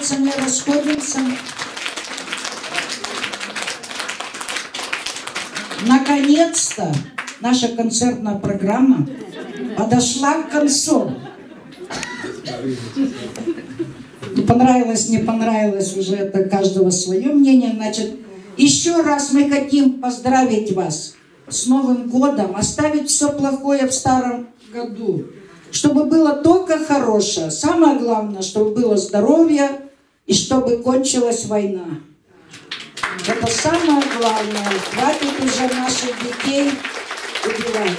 разумеется, не расходимся. Наконец-то наша концертная программа подошла к концу. Понравилось, не понравилось, уже это каждого свое мнение. Значит, еще раз мы хотим поздравить вас с Новым годом, оставить все плохое в старом году, чтобы было только хорошее. Самое главное, чтобы было здоровье и чтобы кончилась война. Это самое главное. Хватит уже наших детей убивать.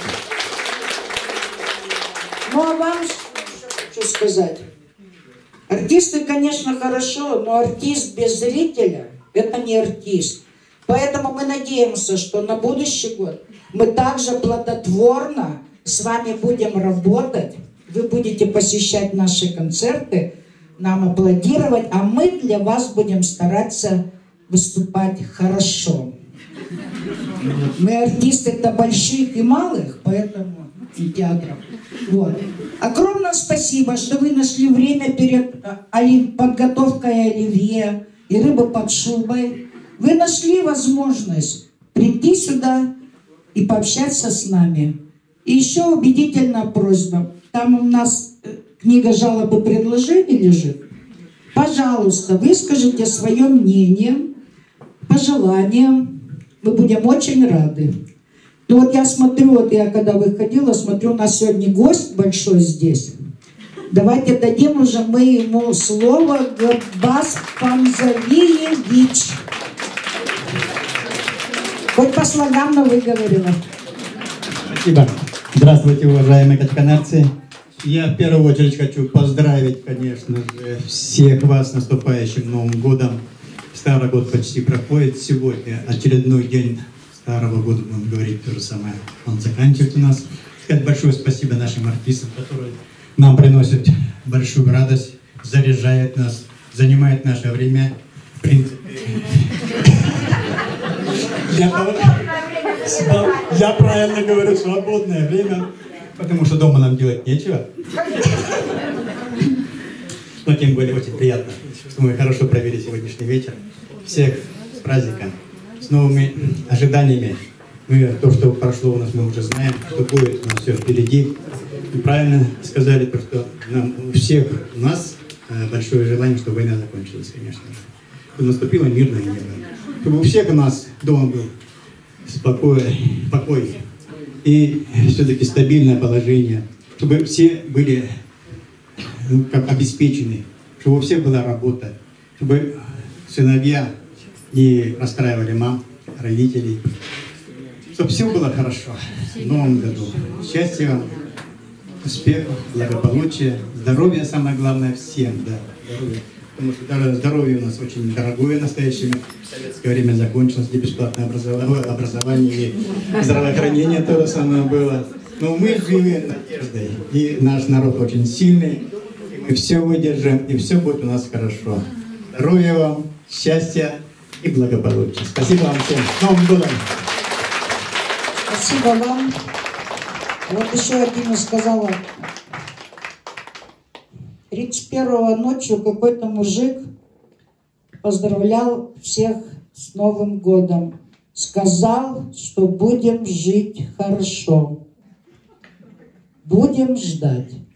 Ну а вам что сказать? Артисты, конечно, хорошо, но артист без зрителя – это не артист. Поэтому мы надеемся, что на будущий год мы также плодотворно с вами будем работать. Вы будете посещать наши концерты, нам аплодировать, а мы для вас будем стараться выступать хорошо. Мы артисты-то больших и малых, поэтому и театров. Вот. Огромное спасибо, что вы нашли время перед подготовкой оливье и рыбы под шубой. Вы нашли возможность прийти сюда и пообщаться с нами. И еще убедительная просьба. Там у нас книга жалоб и предложений лежит. Пожалуйста, выскажите свое мнение, пожелания. Мы будем очень рады. Ну вот я смотрю, вот я когда выходила, смотрю, у нас сегодня гость большой здесь. Давайте дадим уже мы ему слово. Габбас Фамзавиевич. Хоть по слогам, но выговорила. Спасибо. Здравствуйте, уважаемые качканарцы. Я в первую очередь хочу поздравить, конечно же, всех вас с наступающим Новым годом. Старый год почти проходит. Сегодня очередной день Старого года, будем говорить то же самое. Он заканчивается у нас. Сказать большое спасибо нашим артистам, которые нам приносят большую радость, заряжают нас, занимают наше время. В принципе, я правильно говорю, свободное время, потому что дома нам делать нечего. Но тем более очень приятно, что мы хорошо провели сегодняшний вечер. Всех с праздником, с новыми ожиданиями. То, что прошло у нас, мы уже знаем, что будет у нас все впереди. И правильно сказали, то, что у всех у нас большое желание, чтобы война закончилась, конечно же. Чтобы наступило мирное небо. Чтобы у всех у нас дома был покой и все-таки стабильное положение. Чтобы все были обеспечены. Чтобы у всех была работа. Чтобы сыновья не расстраивали мам, родителей. Чтобы все было хорошо в новом году. Счастья вам, успехов, благополучия, здоровья самое главное всем. Да, здоровья. Потому что здоровье у нас очень дорогое в настоящее время. В советское время закончилось, где бесплатное образование и здравоохранение то же самое было. Но мы живы надеждой. И наш народ очень сильный. И мы все выдержим, и все будет у нас хорошо. Здоровья вам, счастья и благополучия. Спасибо вам всем. С Новым годом! Спасибо вам. Вот еще один сказала. 31-го ночью какой-то мужик поздравлял всех с Новым годом. Сказал, что будем жить хорошо. Будем ждать.